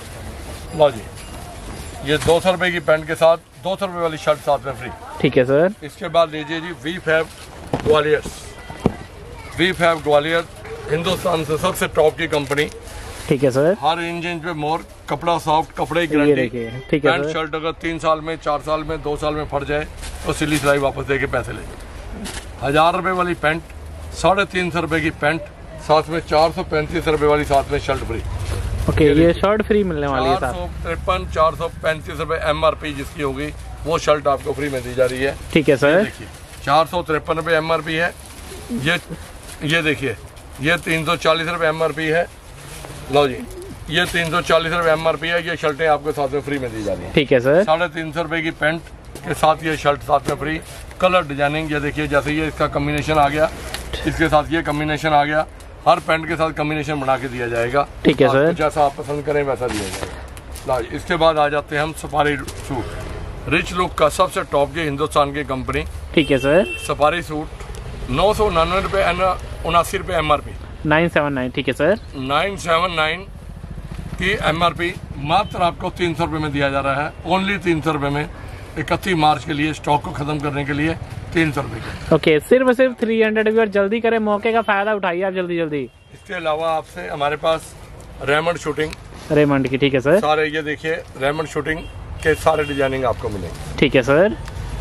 ये 200 रुपए की पैंट के साथ 200 रुपए वाली शर्ट साथ में फ्री। ठीक है सर। इसके बाद लीजिए जी, V Fab Gwalior. V Fab Gwalior Hindustan से सबसे टॉप की कंपनी। ठीक है सर। हर इंजन पे मोर, कपड़ा सॉफ्ट, कपड़े की ये गारंटी। देखिए, ठीक है पैंट सर। शर्ट अगर 3 साल में, 4 साल में, 2 साल में फट जाए तो सिली सिलाई वापस देके पैसे ले जाए। 1000 रुपए वाली पैंट, 350 रुपए की पैंट, साथ में 435 रुपए वाली साथ में शर्ट फ्री। ओके, ये शर्ट फ्री मिलने वाली है साथ। 435 रुपए MRP जिसकी होगी, वो शर्ट आपको फ्री में दी जा रही है। ठीक है सर। देखिए, 453 रुपए MRP है। ये देखिए, ये 340 रुपए MRP है। लो जी, ये 340 रुपए MRP है। ये शर्टें आपको साथ में फ्री में दी जा रही है। ठीक है सर। 350 रुपए की पैंट के साथ ये शर्ट साथ में फ्री। कलर डिजाइनिंग, ये देखिए, जैसे ये इसका कॉम्बिनेशन आ गया, इसके साथ ये कॉम्बिनेशन आ गया। हर पैंट के साथ कॉम्बिनेशन बना के दिया जाएगा। ठीक है सर। जैसा आप पसंद करें वैसा दिया जाएगा। लो, इसके बाद आ जाते हैं हम सफारी सूट, रिच लुक का सबसे टॉप की हिंदुस्तान की कंपनी। ठीक है सर। सफारी सूट 999 रुपए 79 रुपए MRP। 979, ठीक है सर। 979 की MRP मात्र आपको 300 रुपए में दिया जा रहा है। ओनली 300 रुपए में, 31 मार्च के लिए, स्टॉक को खत्म करने के लिए 300 रुपए के। ओके, सिर्फ 300 व्यूअर, जल्दी करें, मौके का फायदा उठाइए आप जल्दी जल्दी। इसके अलावा आपसे हमारे पास रेमंड शूटिंग, रेमंड की, ठीक है सर। सारे ये देखिए, रेमंड शूटिंग के सारे डिजाइनिंग आपको मिलेंगे। ठीक है सर।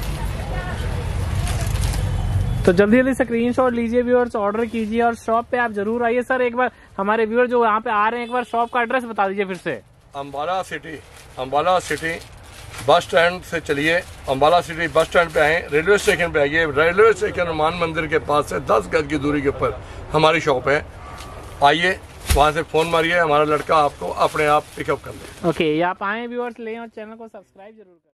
तो जल्दी जल्दी स्क्रीनशॉट लीजिए व्यूअर्स, ऑर्डर कीजिए और शॉप पे आप जरूर आइए। सर एक बार हमारे व्यूअर जो यहाँ पे आ रहे हैं, एक बार शॉप का एड्रेस बता दीजिए फिर से। अम्बाला सिटी बस स्टैंड से चलिए, अम्बाला सिटी बस स्टैंड पे आए, रेलवे स्टेशन पे आइए। रेलवे स्टेशन हनुमान मंदिर के पास से 10 गज की दूरी के ऊपर हमारी शॉप है। आइए, वहाँ से फोन मारिए, हमारा लड़का आपको अपने आप पिकअप कर लेगा। ओके, आप आए व्यूअर्स, लें और चैनल को सब्सक्राइब जरूर करें।